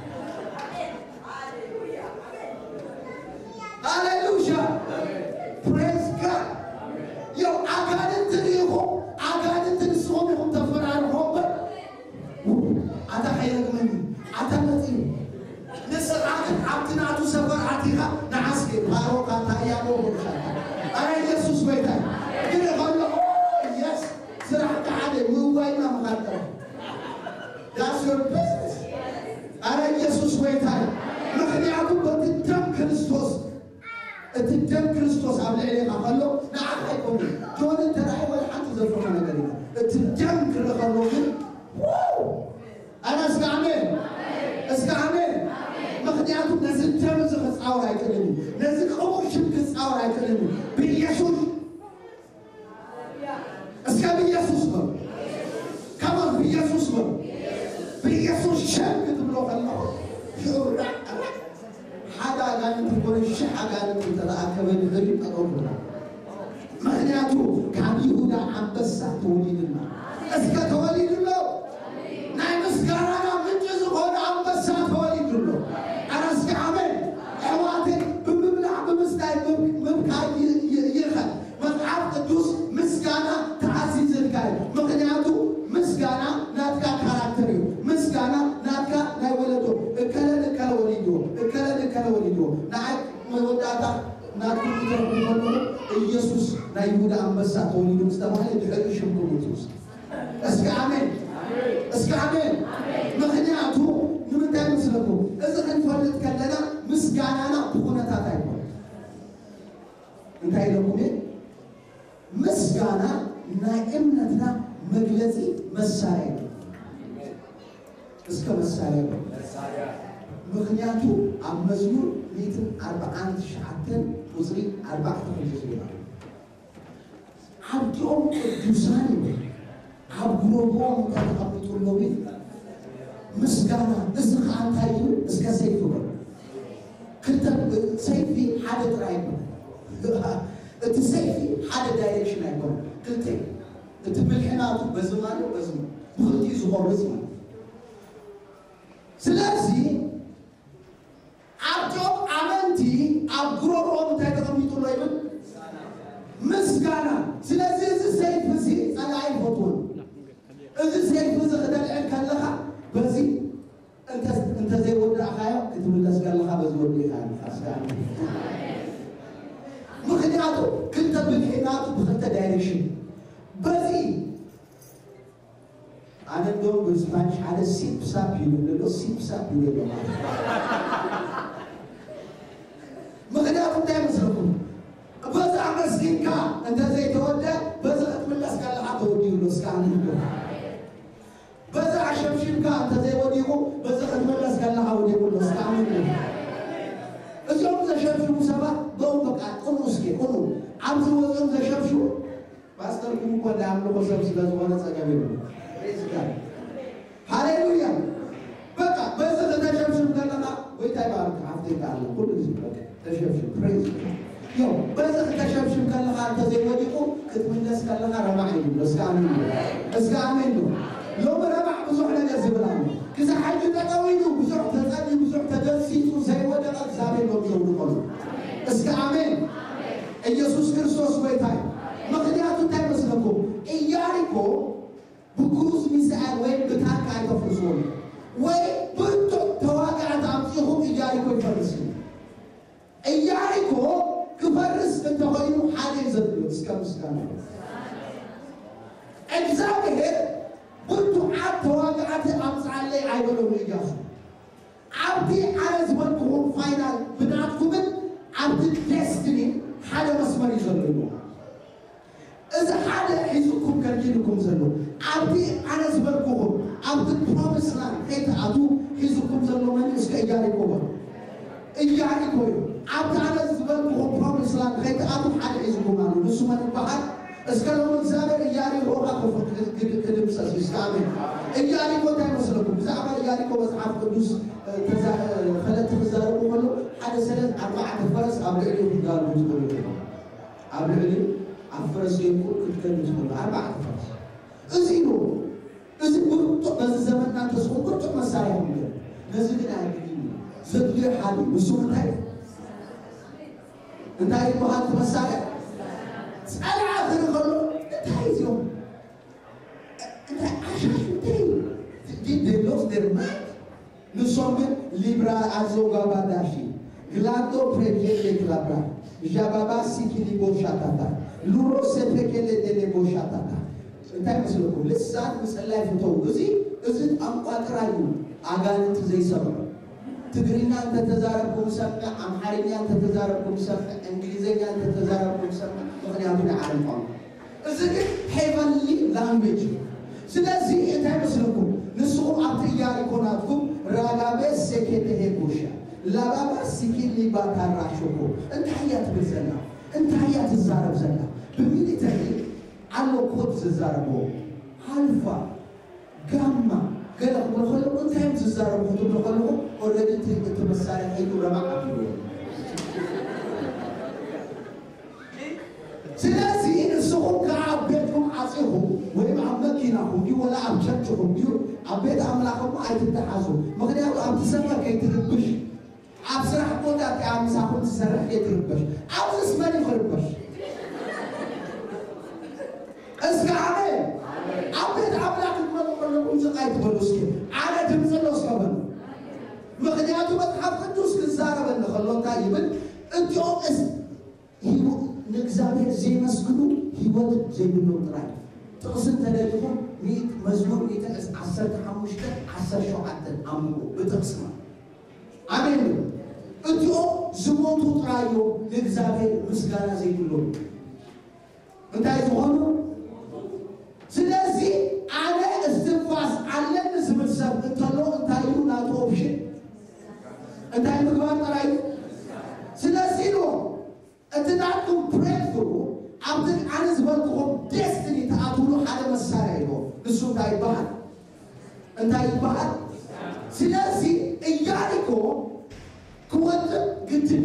هاليلويا praise God يو عكادت ريخو عكادت نسوم يخم تفرع الحب عتا حيرك مني عتا متين نسر عكد عبتنا عتو سفر عتيها نعسكي هارو كانتا ايامو برشاتا أنا يسوس بيتاي كده قال له oh yes سرحت عادي موبايلنا مخاطرة that's your business أنا يسوس بيتاي مخدي عبو بتدم كريستوس تدم كريستوس عبل عليك قال له نعم حيكوني جون انت رأي ولا حتى زرفنا قريبا تدم كريستوس قال له أنا اسكعمل اسكعمل مخديعته نزل تمز خصاور هيكلمني نزل خمر شبك خصاور هيكلمني بيسوع اسكع بيسوع بقى كمان بيسوع بقى بيسوع شبك تبلغ الله شو حدا قال تقول الشيء قال ترى كمان غريب أقولنا مخديعته كان يهودا عم بس توليد الماء اسكع توليد الله نايم اسكارانا من جزء هون عم بس توليد الله أنا اسكعمل حواتي بمبلع بمستاي مبكاي يخل مصعب قدوس مسكانا تعزيز الكاي مقنعته مسكانا ناتكا كاركتريو مسكانا ناتكا ناي ولدو اكلا نكلا وليدو اكلا نكلا وليدو نعيك موداتا ناتكو تربو يسوس ناي يهودا أنبسا توليدو مستمعي دعي شمكو يسوس اسكعمل اسكعمل مقنعته نمتاي مسلكو إذا كان فرد كلنا مسجانا بكونة تايبه انتهي لكم إيه مسجانا نائمنا مجلسي مساعي اسكا مساعي مغنياتو عم مزمور ميتن أربعان شعاتن وزري أربعة خمسين عبدهم قدوساني عبدهم تتقبطوا اللوبين مسجانا اسك عن تايو اسك سيفو كنت سيفي حدا رايبو انت سيفي حدا دايركشن ايكون كنت انت بالحناط بزمان وبزمان مخدي زغور بزمان سلازي عبدو عمنتي عبقرورهم تايتقميتو لايبن مسجانا سلازي ازي سيف زي صلاعي فطول ازي سيف زي خدال عين كان لها بزي انت انت زي ودع خايا كتب الناس قال لها بزي ودي خايا اسكان مخدعته كنت بالحيناته بخلت دايركشن بزي انا دوم بسبانش على سيب ساب يقول له سيب ساب يقول له مخدعته دايما سرقوا بزع مسكين كا انت زي تودع بزع من الناس قال لها تودي له اسكان بزع شمشم كا انت زي وديكو بزع تملس قال لها وديكو له اسكان اليوم ذا شمشم سبا دوم بقى قنوس كي قنو عم زوزم ذا شمشم باستركم كل عملو خصم سلاز وانا تسقابينو ريز قال هاليلويا بقى بزع ذا شمشم قال لها ويتاي بارك عفتي قال كل زي بقى تشمشم ريز يوم بزع ذا شمشم قال لها انت زي وديكو كتملس قال لها رمعي له اسكان اسكان يوم ربع بزوح لنا زبلان كذا حاجة تقويدو بزوح تقلي بزوح تدرسيتو زي ودا الزابين لو بيقولوا قولوا اسكا آمين يسوس كريستوس ويتاي مقدياتو تاي مسلكو إياريكو بكروز ميساء وين بتاكا يتفرسون وين بنتو ኢያሪኮ ይፈርስ ኢያሪኮ ክፈርስ እንደሆነ ሓደ ዘብሎ እስከምስጋና እግዚአብሔር ወንቱ አተዋጋት አምጻለይ አይበለው ይያሱ አብዲ አረዝ ወንቱ ፋይናል ብናትኩም አብዲ ዴስቲኒ ሓደ መስመር ይዘልሉ እዛ ሓደ ሒዝኩም ከልኪልኩም ዘሎ አብዲ አረዝ ወንቱ አብዲ ፕሮሚስ ላንድ ከይታቱ ሒዝኩም ዘሎ ማን እስከ ኢያሪኮ ኢያሪኮ አብዲ አረዝ ወንቱ ፕሮሚስ ላንድ ከይታቱ ሓደ ሒዝኩም አሉ እሱ ማን ባህር እስከለሙ እግዚአብሔር ኢያሪኮ አቆፈ ከድምሰስ ይስካበ ኢያሪኮ ታይመስለኩም ዛባ ኢያሪኮ መጽሐፍ ቅዱስ ተዛ ፈለተ ተዛረቁ ሁሉ ሓደ ሰለት አርባዕተ ፈረስ አብረሉ ይጋሉ ይጥሩ አብረሉ አፈረስ ይቁ ክትከሉ ይጥሩ አርባዕተ ፈረስ እዚህ ነው እዚህ ብሩጥ በዚህ ዘመንና ተስቆ ብሩጥ መሳሪያ ነው ለዚህ ግን አይገኝ ዘድሊ ሐዲ እሱ እንታይ እንታይ ባህል መሳሪያ ጸላ ተረከሉ ታይዞ እንታ አሻሽ እንታይ did they lose their mind nous sommes libra azogabadashi glado prejele klabra jababa sikili boshatata luro sepekele dele boshatata እንታይ መስሎኩ ልሳን መስላይ ፍተው እዚህ እዚህ አንቋጥራዩ አጋንንት ዘይሰማ ትግሪኛ ተተዛረቁ ሰፈ አምሃሪኛ ተተዛረቁ ሰፈ እንግሊዘኛ ተተዛረቁ ሰፈ ምክንያቱም ዓለም እዚህ ሄቨንሊ ላንጉዌጅ ስለዚህ እንታይ መስሎኩ ንሱ አብቲ ኢያሪኮናትኩም ራጋቤስ ሰከቴ ቦሻ ላባባ ሲኪሊ ባታራሽኮ እንታያት በዘና እንታያት ዘዛረብ ዘና በሚሊተሪ አሎ ኮድ ዘዛረቦ አልፋ ጋማ ገለቅ ብለኸለ እንታይም ዘዛረቦ ብለኸለ ኦሬዲ ተመሳሪያ ሄዱ ረማቃቱ ስለዚህ እሱም ከአቤቱም አጽሁ ወይም አመኪናሁ ይወላ አብቸቹ ይው አቤት አምላክም አይተታዙ ምክንያቱ አብተሰማ ከይትርብሽ አብስራህ ቆዳ ያምሳሁን ሰረህ ይትርብሽ አብስ ማን ይፈርብሽ እስካለ አቤት አምላክ መቆለቁን ዘቃይት በሉስኪ አለ ድምጽ ነው ሰበን ምክንያቱ መጽሐፍ ቅዱስ ከዛረበን ለኸሎታ ይብል እንጆስ ይው ንግዛቤር ዘይመስግኑ ህይወት ዘይብሉ ጥራይ ጥቅስን ተደልፎ ሚት መዝሙር ይተቀስ አስራ አምስት አስራ ሰባት አምሮ በጥቅስማ አሜን እንጆ ዝሞቱ ጥራዩ ንግዛቤር ምስጋና ዘይብሉ እንታይ ሆኖ ስለዚህ አለ እስትንፋስ አለን ስብሰብ ተሎ እንታዩ ናቶ ኦፕሽን እንታይ ምግባር ጥራዩ ስለዚህ ነው እትናቱ ብሬክthrough አብትን አንዝ ወልቆም ዴስቲኒ ታአቱሉ ሓደ መሳሪያ ነው እሱ ታይባል እንታይባል ስለዚህ ኢያሪኮ ኩወት ግድን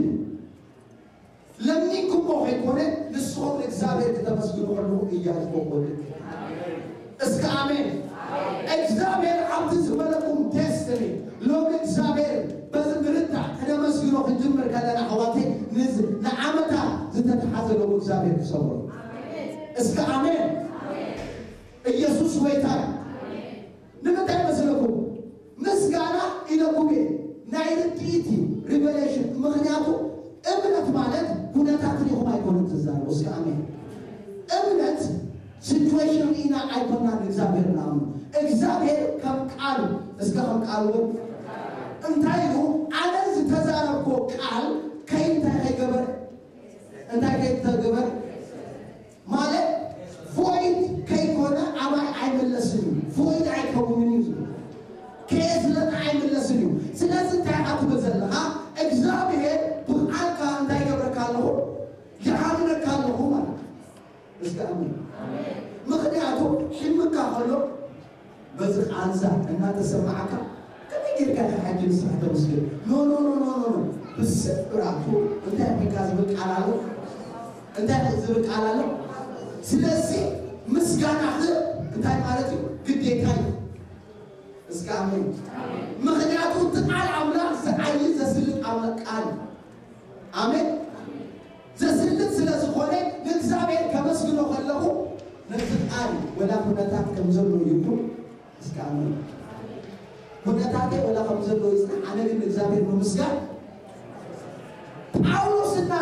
ለሚንኩም ሆይኮነ ለሶም እግዚአብሔር ተመስግኑ ሁሉ ኢያሪኮ ወደ እስከ አሜን እግዚአብሔር አብትስ መለኩም ዴስቲኒ ሎግ እግዚአብሔር በዝምርታ ተመስግኑ እንድምር ካለና ሐዋቴ ንዝ ለዓመታ ዝተተሐዘለው እግዚአብሔር ሰው አሜን እስከ አሜን ኢየሱስ ወይታ አሜን ለምታይ መስለኩ ምስጋና ኢለኩቤ ናይርቲቲ ሪቨሌሽን ምክንያቱ እምነት ማለት ሁነታትን ይሁን አይቆንም ተዛለው እስከ አሜን እምነት ሲቹዌሽን ኢና አይቆና እግዚአብሔር ናም እግዚአብሔር ከቃል እስከ ቃል እንታዩ አለዝ ተዛረኮ ቃል ከይንታ አይገበር እንታ ከይተገበር ማለት ፎይድ ከይኮነ አባይ አይመለስም ፎይድ አይከውንም ይዙ ከዝለ አይመለስም ስለዚህ ታያቱ በዘለሃ እግዚአብሔር በአንካ እንዳይገበር ካለው ያምን ካለው ማለት እስከ አሜን ምክንያቱ ሽምካ ሆሎ በዚህ አንዛ እና ተሰማዓካ ከመገርካ ከሐጅን ስራተ መስገድ ኖ ኖ ኖ ኖ ኖ በስራቱ እንታ ቢካዝ በቃላሉ እንታ ዝብ ቃላሉ ስለዚህ ምስጋና እንታይ ማለት ግዴታ እስከ አሜን ምክንያቱ ተቃል አምላክ ዘአይ ዘስልጥ አምላክ ቃል አሜን ዘስልጥ ስለዝኾነ ለእግዚአብሔር ከመስግኖ ከለሁ ለተቃል ወላ ሁነታት ከምዘሉ ይሉ እስከ አሜን ሁነታቴ ወላ ከምዘሉ ይስና አነ ግን እግዚአብሔር በምስጋና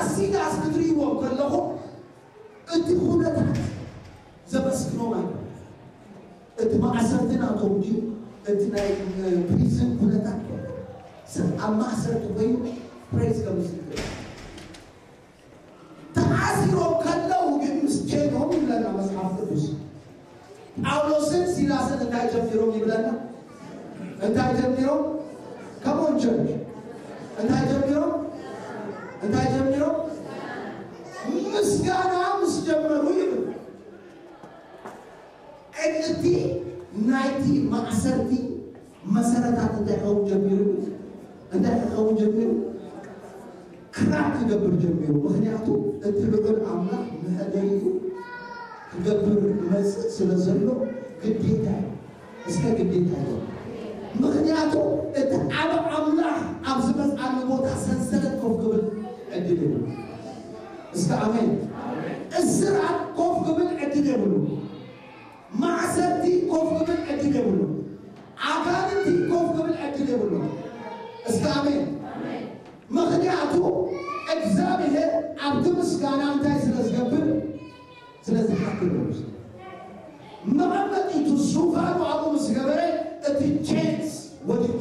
ሲላስ ምድሪ ወከለሁ እንት ሁለት ዘበስክኖ ማለት እንት ማሰረትና ቶጂ እንት ናይ ፕሪዝን ሁለት سأما أسرت بيو praise كمسيك تأثيرهم كله بمسجدهم يبلنا مسحف الدوس أولوسن سيراسن انتهي جميرهم يبلنا انتهي جميرهم come on church انتهي جميرهم انتهي جميرهم مسكانا مسجمروا يبلنا انتي نايتي ما أسرتي مسارات انتهي جميرهم أنت أخوان جميل كراك يقبر جميل وخنيعته التلقى العملاء مهديه يقبر مسجد سلسله قديتها اسكا قديتها مخنيعته التعب عملاء عبزبس عن الموتى سلسلة كوف قبل عدده اسكا عمين الزرع كوف قبل عدده معسرتي كوف قبل عدده عقادتي كوف قبل عدده استعمل مخنيعته اجزابه عبد مسكانا انتي سلسقبل سلسقبل محمد انتو السوفان وعبو مسقبل اتي تشينس وجه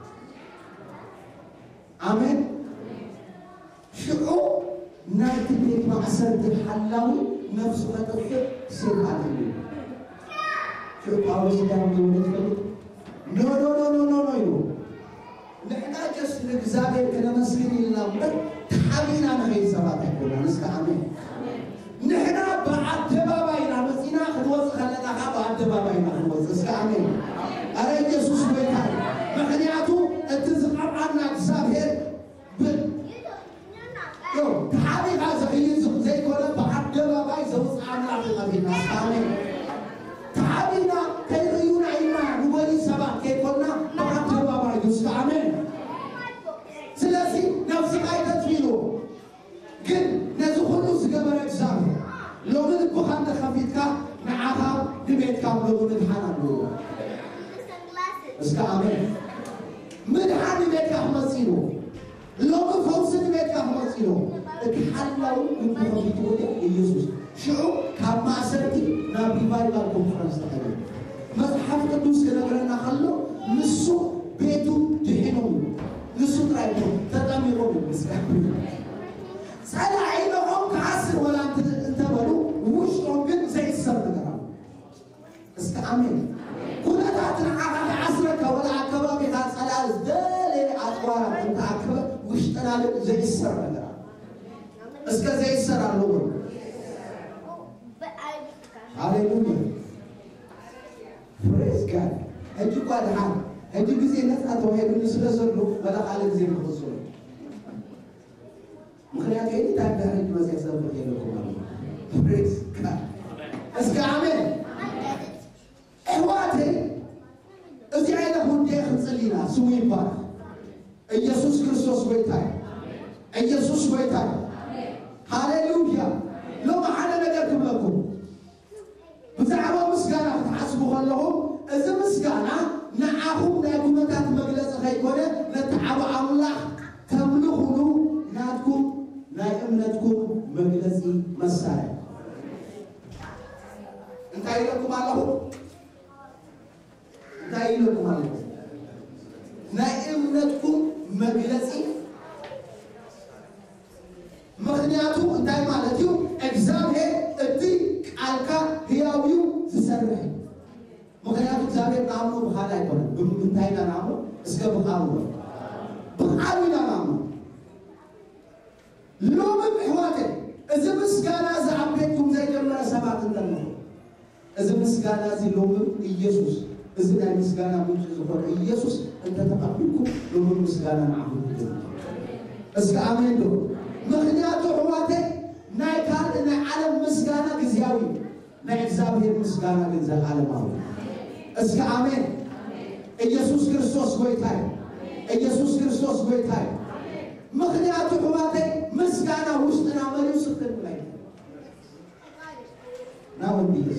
امين شعو نايتي بيت معسرة الحلاوي نفسه هتفق سير عليه شعو قاوز كان دولة فلك نو نو نو نو نو نو نو نحن جس نجزاء كنا مسكين الله مر تحمينا نهي سبات كلنا نسك آمين نحن بعد باباينا مسينا خدوس خلنا خا بعد باباينا خدوس نسك آمين أرى يسوع بيتها مخنياتو التزقر عنا جزاء بل يو تحمي هذا يزق زي كلا بعد باباي زوج عنا في قبيلنا نسك آمين تحمينا كيريونا إنا نبني سبات كيكلنا بعد باباي نسك آمين سلاسي نفسي قايدة فيلو قل نزخلو سقبر اجزام لو من بخان خفيتك نعاها نبيتك ولو ندحانا بلو اسكا آمين مدحان نبيتك أحمسينو لو من فوز نبيتك أحمسينو اتحلو من بخفيتو يسوس شعو كما أسرتي نابي بايبا الكونفرنس تقريب مزحف قدوس كنقرنا خلو نسو بيتو جهنم نسوت رايبو تدميرو مسكين سأل عينهم كعسر ولا انت ولو وشهم قد زي السرد كرام اسك آمين كنا تعتنا على عسرك ولا عكبابي هاد سأل دالي عطوارك انت عكبا وشتنا لك زي السرد كرام اسك زي السرد اللور هاليلويا praise God هجي قاد حال هجي بزي نسأل وهيدو نسلسلو ولا قال زي مخصوص مخليات عيني تعبها ما سيحسن بخيلكم praise God اسك آمين احواتي ازي عينا هون ديخن صلينا سوي بارك يسوس كريستوس بيتاي يسوس بيتاي هاليلويا لو ما حدا نقدم لكم بزعبا مسكانا فتحسبوا خلهم إذا مسكانا نعاهم ناكمتات مجلس خيكونا نتعب الله تملخلو ناتكم نايمنتكم مجلسي مساي انتهي لكم الله انتهي لكم الله نايمنتكم مجلسي مخنياتو انتهي مالتيو اجزام هي ادي قالكا هياويو تسرح مخنياتو زابير نامو بخالا يكون بمنتهينا نامو اسكا بخاوه بخاوينا نامو لو من حواتي إذا مسكانا زي عبيتكم زي جمرة سبات انتنو إذا مسكانا زي لو من إيسوس إذا ناي مسكانا منش زخور إيسوس انت تقبلكم لو من مسكانا نعبد اسكا آمين دو مخنياتو حواتي ناي كان ناي عالم مسكانا قزياوي ناي زابير مسكانا قزا عالماوي اسكا آمين إيسوس كريستوس قويتاي إيسوس كريستوس قويتاي مخنياتو حواتي مسكانا وشتنا مريو سكر بلاي ناون بيس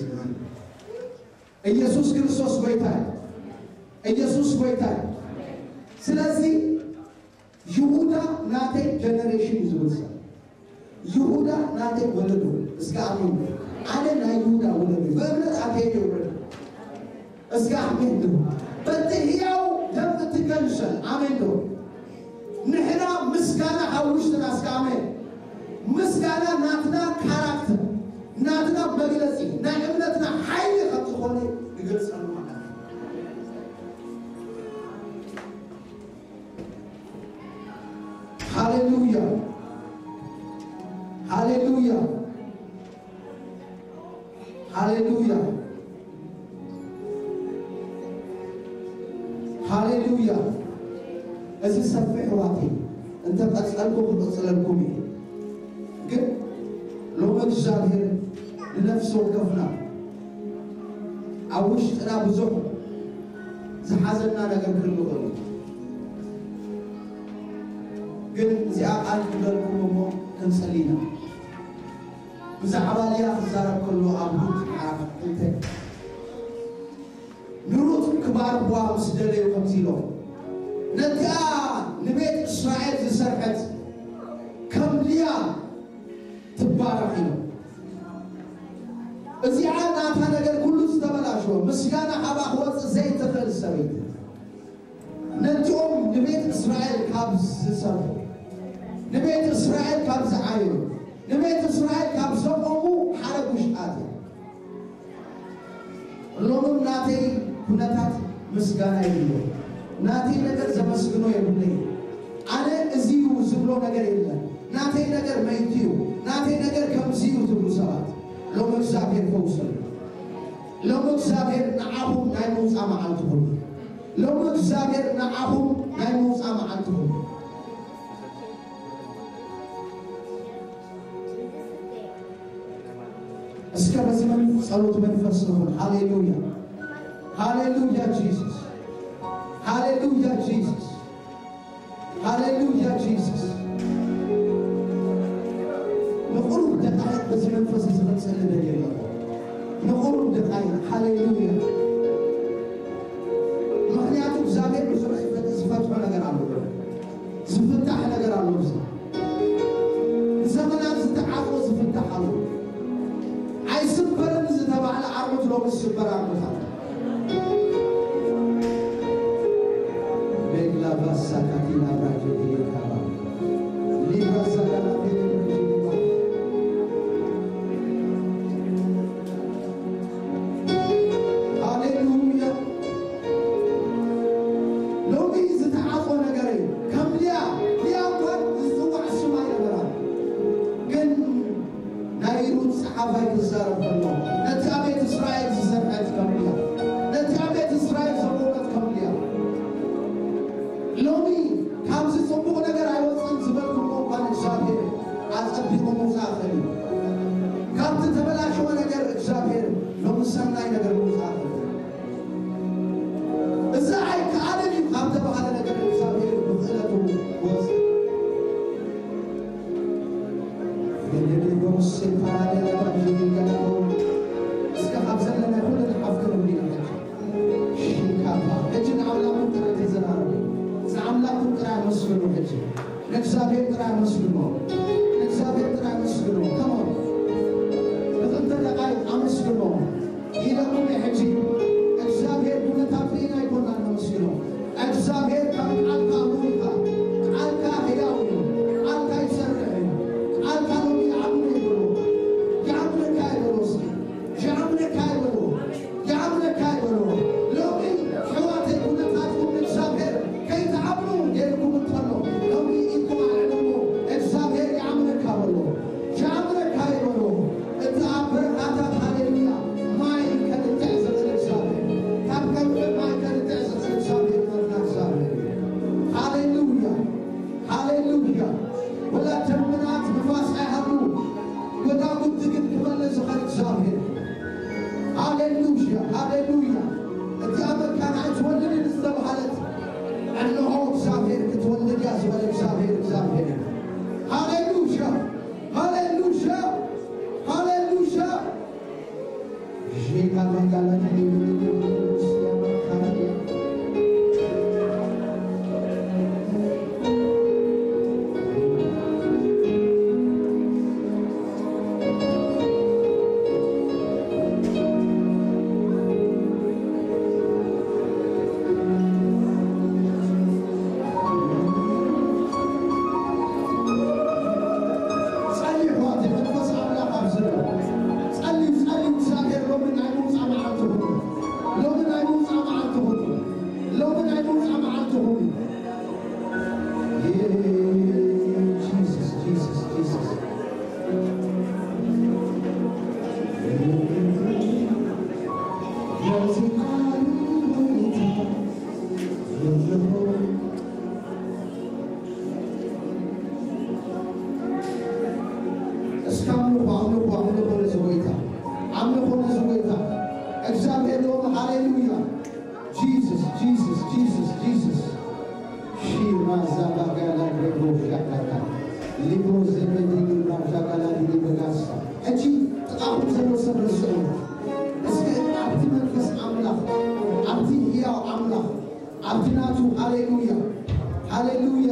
إيسوس كريستوس قويتاي إيسوس قويتاي سلازي يهودا ناتي جنريشن يزبلسا ይሁዳ ናቴ ወለዱ እስከ አሜን አለና ይሁዳ ወለዱ በእምነት አከይዶ እስከ አሜን በትህያው ደም ትገልጸል አሜን ነው ንሕና ምስጋና ሐውሽና እስከ አሜን ምስጋና ናትና ካራክተር ናትና መግለጽ ናይ እምነትና ኃይል ከተሆነ ይገልጻሉ ማለት ሃሌሉያ ሃሌሉያ ሃሌሉያ ሃሌሉያ እዚህ ሰፊ ህዋቴ እንተ ቀጽልኩ ተቀጽለልኩም ግን ሎመ እግዚአብሔር ለነፍስ ወከፍና አውሽ ጥራ ብዙ ዝሐዘና ነገር ክሉ ነው ግን እዚያ አልኩለልኩም ሞ እንሰሊና ብዛዕባልያ ዛረብ كله አብሁት አፍንተ ንሩት ክባር ዋ ምስደለዩ ከምዚሎ ነታ ንቤት እስራኤል ዝሰርሐት ከምልያ ትባረክ ነው እዚያ ናታ ነገር ሁሉ ተበላሽو ምስጋና አባህ ወጽ ዘይት ተፈልሰበ ነቶም ንቤት እስራኤል ካብዝ ዝሰርሑ ንቤት እስራኤል ካብዝ ዓዩ ንቤት እስራኤል ካብዝ ቆሙ ሓረጉሽ አት ሎኑም ናቴ ሁነታት ምስጋና ይብሉ ናቴ ነገር ዘመስግኖ ይብሉ አለ እዚሁ ዝብሎ ነገር የለም ናቴ ነገር ማይቲዩ ናቴ ነገር ከምዚዩ ዝብሉ ሰባት ሎሙ እግዚአብሔር ፈውሰል ሎሙ እግዚአብሔር ነዓሁም ናይ መውፃ መዓልትሁም ሎሙ እግዚአብሔር ነዓሁም ናይ መውፃ መዓልትሁም እስከ በዘመን ጸሎት መንፈስ ነው ሃሌሉያ ሃሌሉያ ጂሰስ ሃሌሉያ ጂሰስ ሃሌሉያ ጂሰስ نقول دقائق بس منفس زمن سنة دقيقة نقول دقائق هاليلويا مخنياتو بزابير بزرع صفات حنا قرالو صفتح حنا قرالو بس زمنات زتعاقو صفتح حلو عاي سبرن زتبع على عرض لو بس سبر عرض بيلا باسا كاتينا براجتي كابا ليبرا ساكانا بيلا Jesus, Jesus, Jesus. Jesus, Jesus, Jesus, Jesus. Shima Zabagala Grego Shakaka. Libro Zebedi Shakala di Bagasa. Echi, Abu Zero Sabreso. Eske Abdiman Fes Amla. Abdi Hiya Amla. Abdinatu, hallelujah. Hallelujah.